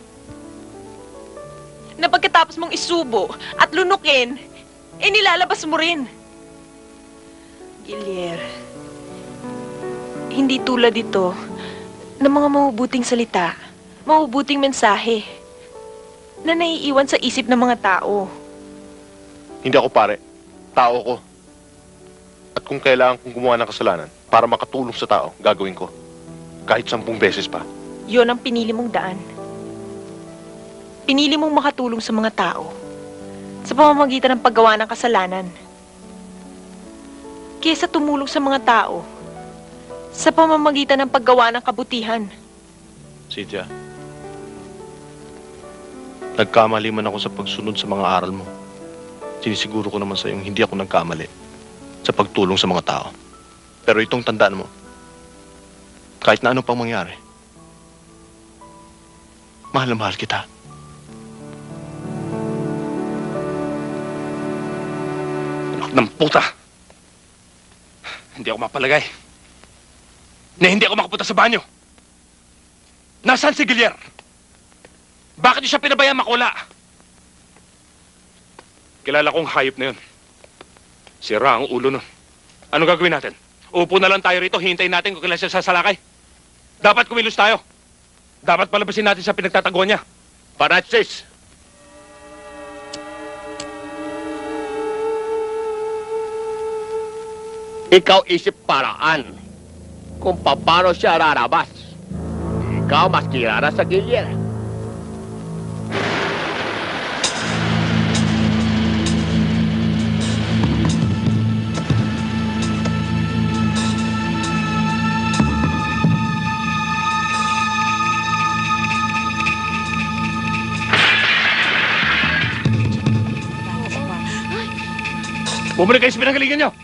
na pagkatapos mong isubo at lunukin, eh nilalabas mo rin. Gilier, hindi tulad ito ng mga mabubuting salita, mabubuting mensahe na naiiwan sa isip ng mga tao. Hindi ako pare. Tao ko. At kung kailangan kong gumawa ng kasalanan para makatulong sa tao, gagawin ko. Kahit sampung beses pa. Yon ang pinili mong daan. Pinili mong makatulong sa mga tao sa pamamagitan ng paggawa ng kasalanan. Kaysa tumulong sa mga tao sa pamamagitan ng paggawa ng kabutihan. Cynthia, nagkamali man ako sa pagsunod sa mga aral mo. Sinisiguro ko naman sa iyong hindi ako nagkamali sa pagtulong sa mga tao. Pero itong tandaan mo, kahit na ano pang mangyari, mahal na mahal kita. Anak ng puta! Hindi ako mapalagay na hindi ako makapunta sa banyo. Nasaan si Gilier? Bakit niyo siya pinabayaan makula? Kilala kong hayop na yun. Sira ang ulo nun. Ano gagawin natin? Upo na lang tayo rito, hintayin natin kung kailan siya sasalakay. Dapat kumilos tayo. Dapat palabasin natin sa pinagtataguan niya. Francis! Ikaw isip paraan kung paano siya rarabas. Ikaw mas kilala sa Gilier. Bumalik kayo sa pinanggalingan niyo!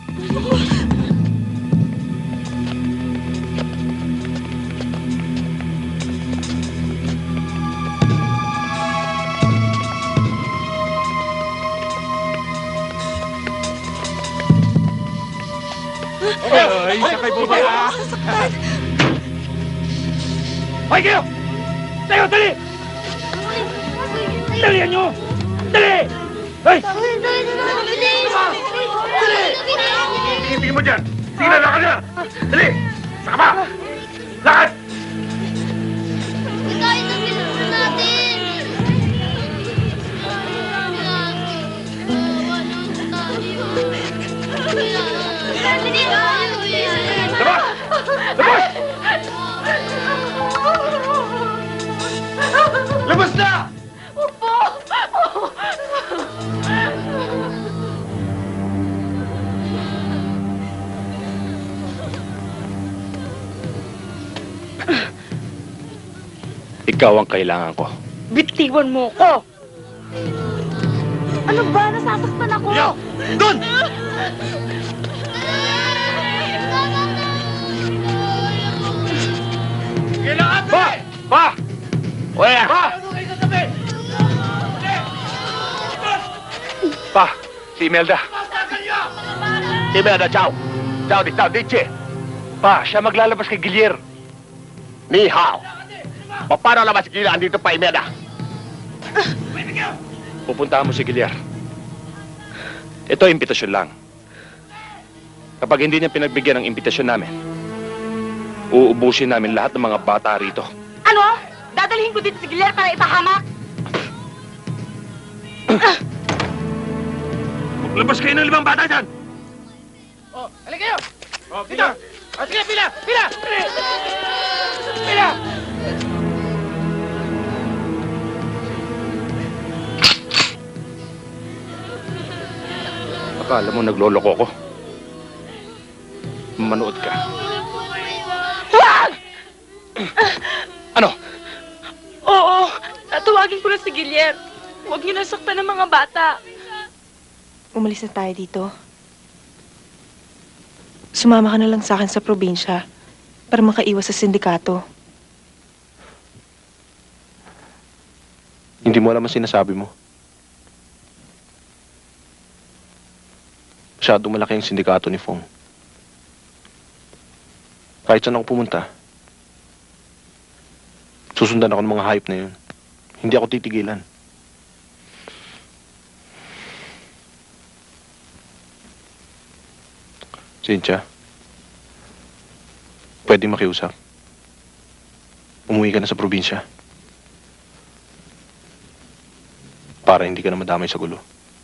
Ay, sakay po ba? Hoy kayo! Tayo, dali! Dalihan nyo! Dali! Hoy! Tingin-tingin mo dyan! Sige na, lakad na! Dali! Saka pa! Lakad! Labas! Labas! Labas na! Opo! Ikaw ang kailangan ko. Bitiwan mo ko! Ano ba? Nasasaktan ako! Yo! Doon! Kailangan pa! Pa! Wala! Pa! Pa, si Imelda. Si Imelda, ciao! Ciao, di ciao, dice! Pa, siya maglalabas kay Gilier. Ni hao! Paano labas si Gilier? Andito pa, Imelda! Pupuntahan mo si Gilier. Ito ay imbitasyon lang. Kapag hindi niya pinagbigyan ng imbitasyon namin, uubusin namin lahat ng mga bata rito. Ano? Dadalhin ko dito si Gilier para ipahamak? Maglabas kayo ng limang bata dyan! Oh, halika kayo! Oh, dito! Oh, sige, pila! Pila! Pila! Akala mo nagloloko ko? Manood ka. Wag! Ano? Oo, tatawagin ko na si Gilier. Huwag niyo nasaktan ng mga bata. Umalis na tayo dito. Sumama ka na lang sa akin sa probinsya para makaiwas sa sindikato. Hindi mo alam ang sinasabi mo. Masyadong malaki ang sindikato ni Fong. Kahit saan ako pumunta, susundan ako ng mga hayop na yun. Hindi ako titigilan. Cynthia, pwede makiusap. Umuwi ka na sa probinsya. Para hindi ka na madamay sa gulo.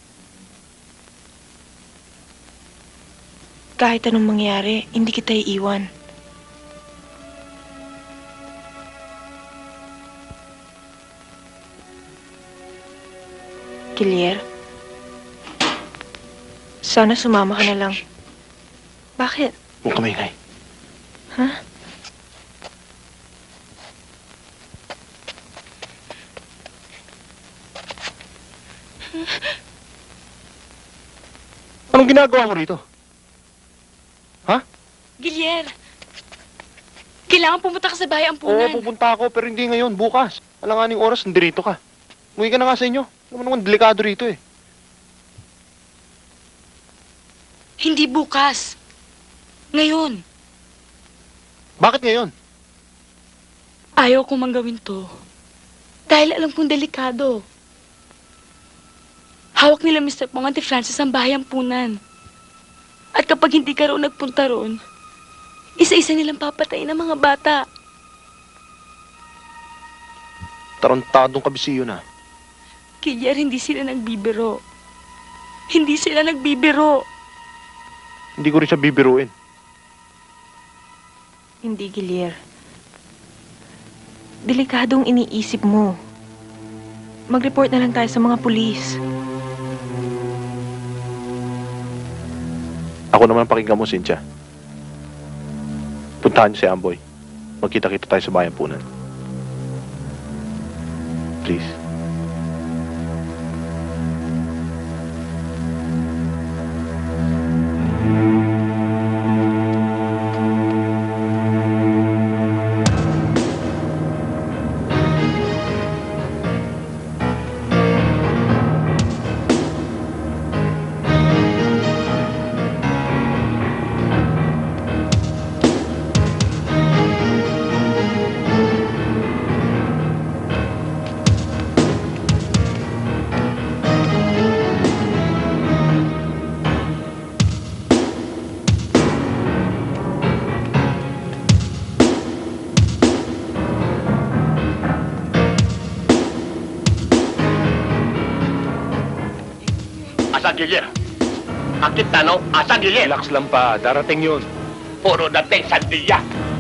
Kahit anong mangyari, hindi kita iiwan. Gilier, sana sumama ka na lang. Bakit? Huwag ka maingay. Ha? Anong ginagawa mo rito? Gilier, kailangan pumunta ka sa bahay ampunan. Oo, pupunta ako, pero hindi ngayon, bukas. Alanganing oras, nandirito ka. Umuwi ka na nga sa inyo. Alam mo naman, delikado rito eh. Hindi bukas. Ngayon. Bakit ngayon? Ayaw kong manggawin to. Dahil alam kong delikado. Hawak nila mister Pong Auntie Francis ang bahay ampunan. At kapag hindi ka roon nagpunta roon, isa-isa nilang papatayin ang mga bata. Tarantadong kabisiyo na. Kaya hindi sila nagbibiro. Hindi sila nagbibiro. Hindi ko rin siya bibiruin. Hindi, Gilier. Delikadong iniisip mo. Mag-report na lang tayo sa mga pulis. Ako naman pakinggan mo, Cynthia. Puntahan niyo si Amboy. Magkita-kita tayo sa bayan punan. Please. Asan Gilier? Akit tanong, asan Gilier? Relax lang pa, darating yun. Puro dating sandilya.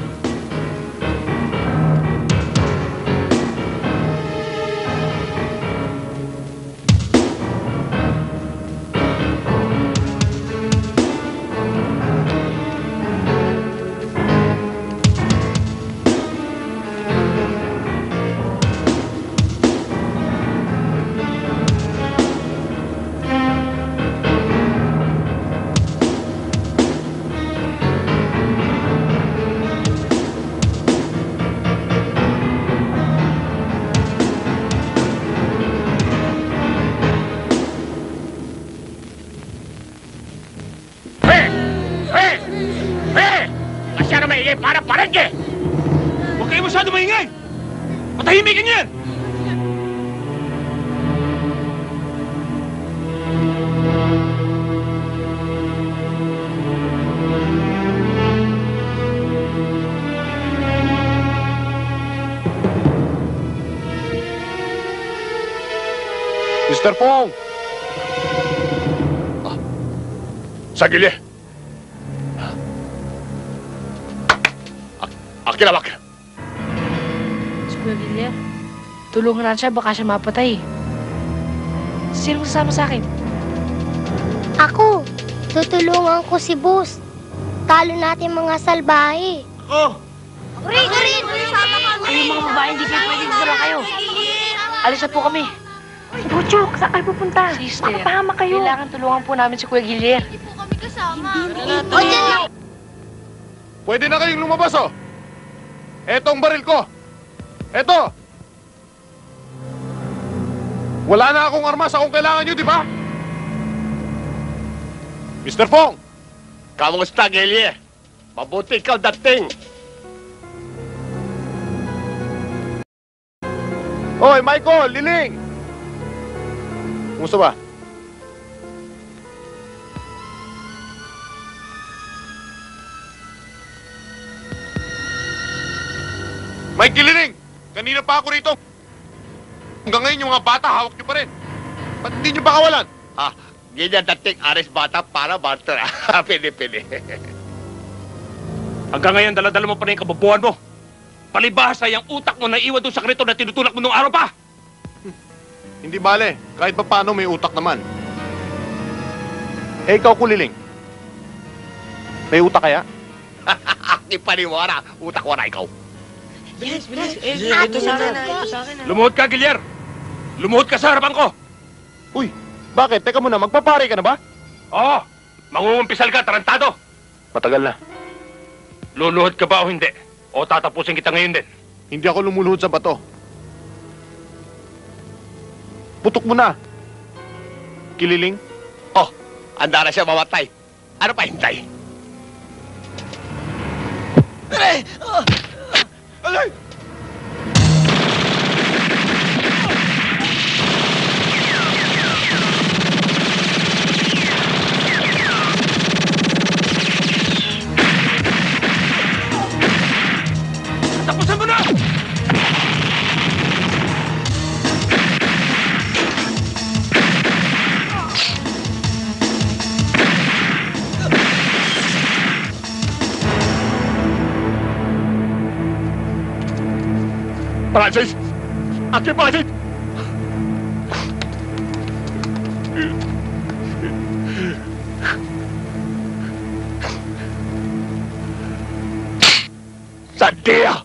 Para parengge! Huwag kayo masyado maingay! Patahimikin niyo yan! mister Pong! Ah. Sa Gilier! Akilawak! Si Kuya Gilier, tulungan natin siya, baka siya mapatay. Sino kasama sa akin? Ako, tutulungan ko si Boss. Talo natin mga salbahe. Ako! Rin, rin! Kayo mga babae, hindi kayo pwede dala kayo. Alis na po kami. Butchok, saan kayo pupunta? Sister, Makapahama kayo. kailangan tulungan po namin si Kuya Gilier. O, dyan na! Pwede na kayong lumabas, oh! Etong baril ko! Eto! Wala na akong armas kung kailangan nyo, di ba? mister Pong! Kamusta, Gilier? Mabuti ikaw dating. Hoy, Michael! Liling! Kumusta ba? Mike Gililing! Kanina pa ako rito. Hanggang ngayon yung mga bata, hawak niyo pa rin. Ba't hindi niyo ba kawalan? Ah, ganyan dating ares bata para barter. Pili-pili. Hanggang ngayon, dala-dala mo pa rin yung kababuhan mo. Palibhasa yung utak mo na iwan doon sa kariton na tinutulak mo nung araw pa. Hindi bale. Kahit pa paano may utak naman. Eh, ikaw, Kuliling. May utak kaya? Di paniwara. Utak wala ikaw. Bilis, bilis. Eh, ito sa akin na, ito sa akin na. Lumuhod ka, Gilier. Lumuhod ka sa harapan ko. Uy, bakit? Teka muna, magpapare ka na ba? Oo. Mangungumpisal ka, tarantado. Matagal na. Luluhod ka ba o hindi? O tatapusin kita ngayon din? Hindi ako lumuluhod sa bato. Putok mo na. Kililing? Oh, handa na siya mamatay. Ano pa hintay? Aray! Oh! Alay! Tapusin mo na! Francis! Ate Francis! Sandia!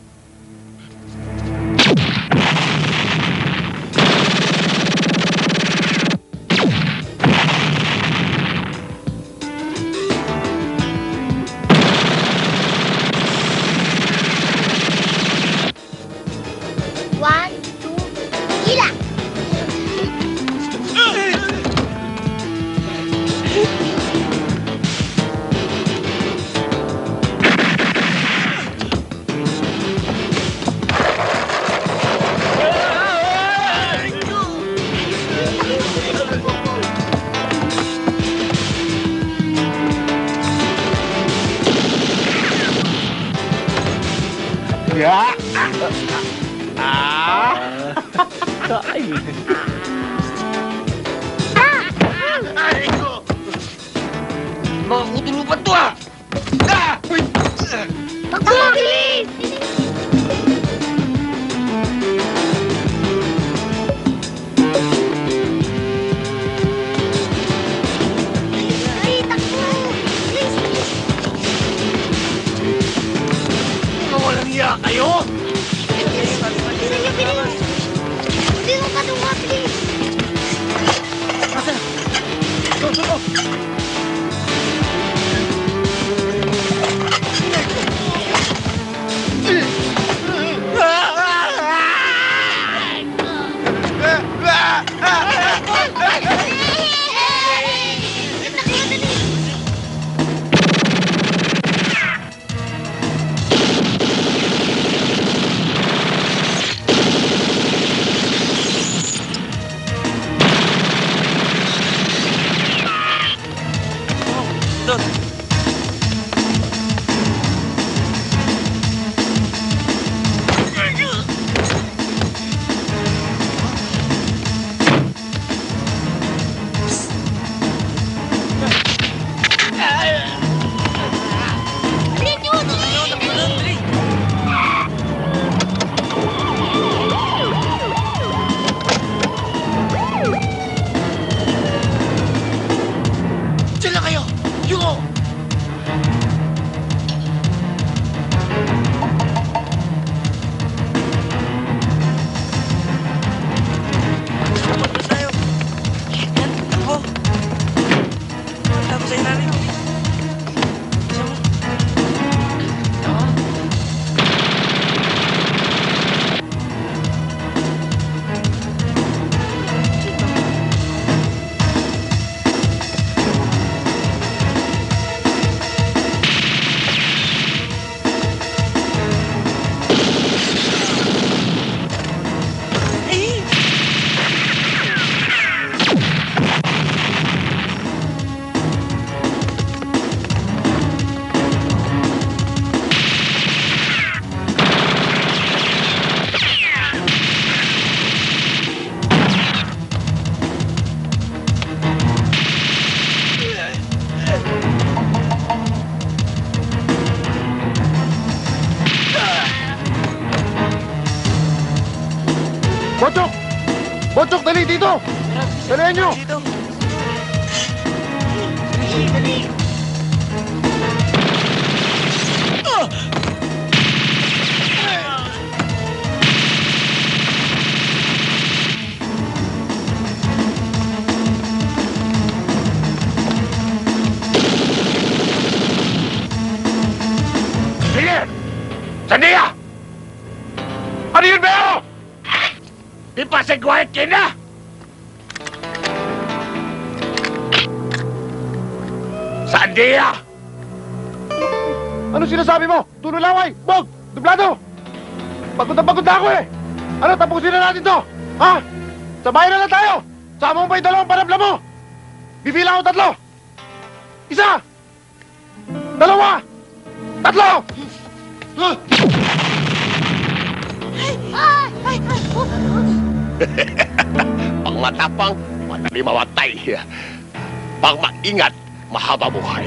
One, two, gila! Ya! Ah! Ay! Ay ko! Mga kutulupan to ah! Ah! Uy! Magpapabilis! Ay, takbo! Bilis, bilis! Mga walang iya kayo! Bilisan niyo, bilis! Hindi mo katunga, bilis! Nasaan? Go, go, go! Bochok, dali dito! Dalihan nyo! Dali, dali! Sige! Sandia! Ano yun, Beo? Di pa si Quiet Kid na! Sandia! Ano sinasabi mo? Tululaway! Bog! Dublado! Pagod na pagod na ako eh! Ano, tapusin na natin to? Ha? Sabayan na lang tayo! Sama mo ba yung dalawang panabla mo? Bibilang ako tatlo! Isa! Dalawa! Tatlo! Pang matapang, madali mamatay. Pang maingat, mahaba buhay.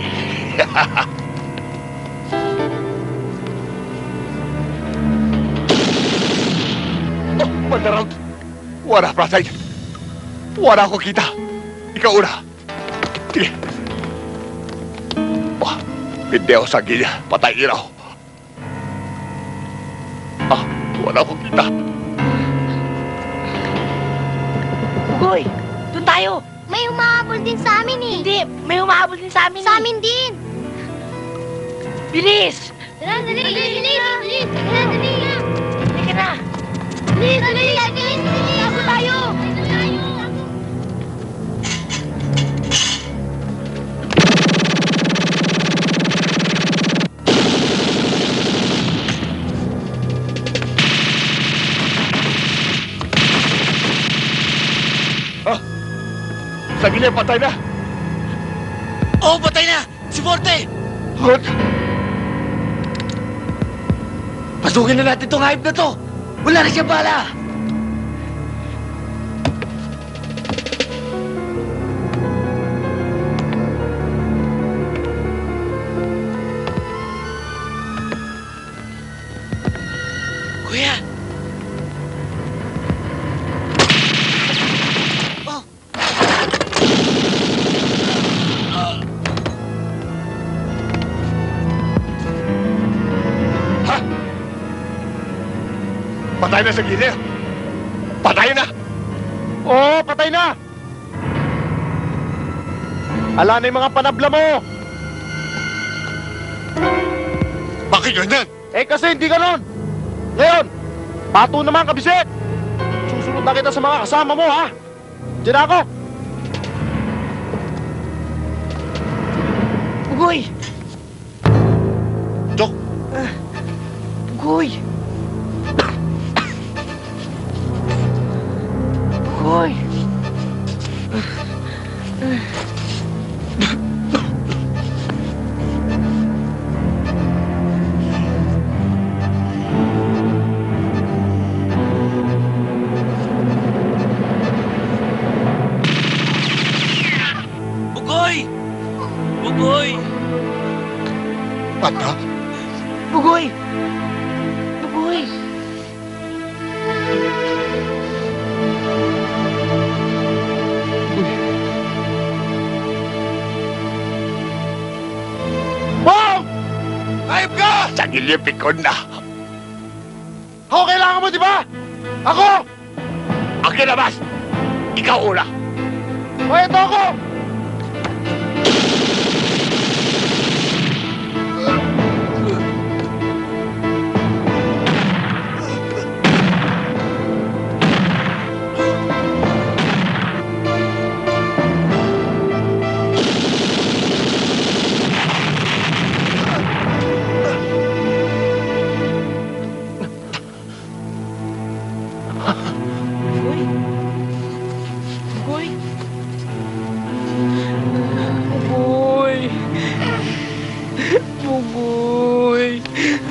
Oh, Mandarang! Wala, Prasay. Wala ako kita. Ikaw una. Sige. Oh, hindi ako sa gilya. Patay ilaw. Ah, wala akong kita. Ugoy, doon tayo. May humahabol din sa amin eh. Hindi, may humahabol din sa amin. Sa eh. amin din. Bilis! Dali, dali, dali, dali, dali, dali, dali. Halika na. Dali, dali, dali, dali. Tago tayo. Sa gilya, patay na. Oo, oh, patay na! Si Forte! Good. Pasukin na natin tong hype na to! Wala na siya bala! Kuya! Patay na sa gilya. Patay na. Oo, patay na! Ala na yung mga panabla mo! Bakit ganyan? Eh kasi hindi ganon! Ngayon, pato naman kabisik! Susunod na kita sa mga kasama mo, ha? Diyan ako! Ugoy! Dok! Uh, Ugoy! Ugoy! Bugoy! Bugoy! Bata? Bugoy! Bugoy! Bong! Ayop ka! Sa gilya, pikon na. Ako kailangan mo, di ba? Ako! Ang kinabas! Ikaw una. O, eto ako! Bugoy! Bugoy! Bugoy!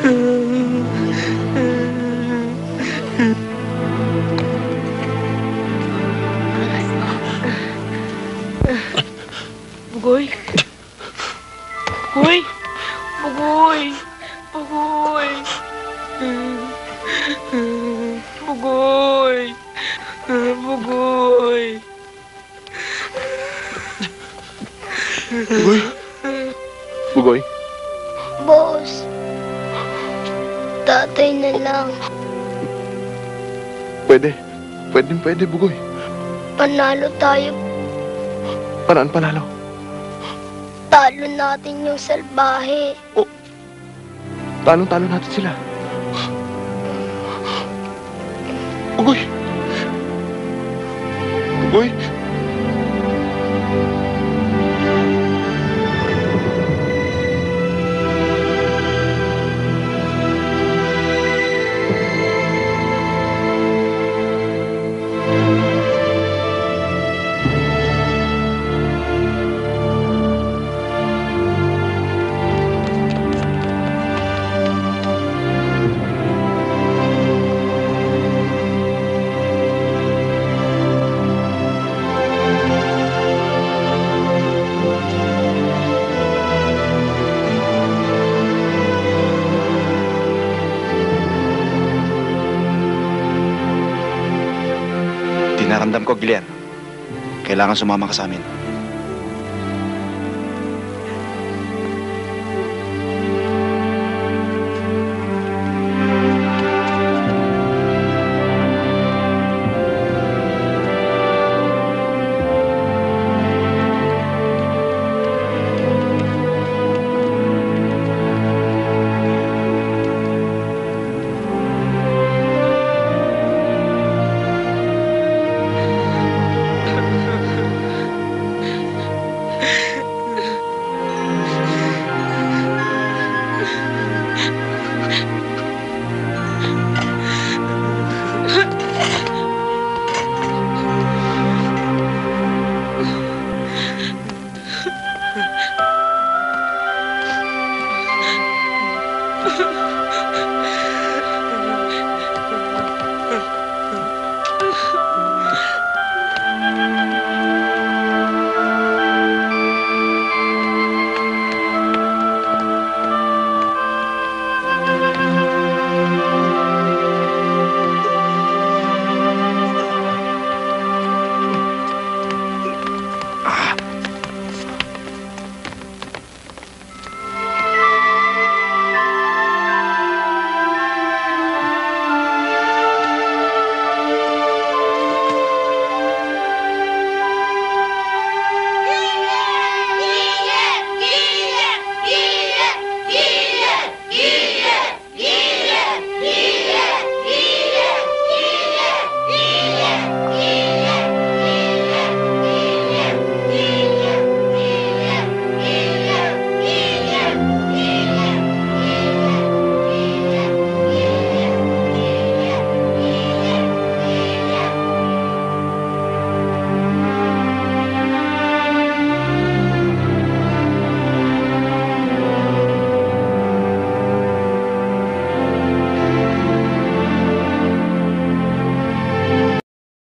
Bugoy! Bugoy! Bugoy! Bugoy! Bugoy! Bugoy! Bugoy? Bugoy? Boss. Tatay na lang. Pwede. Pwede, pwede, Bugoy. Panalo tayo. Paraan panalo. Talo natin yung salbahe. Talong-talo natin sila. Bugoy! Bugoy! Dinaramdam ko, Giler. Kailangan sumama ka sa amin.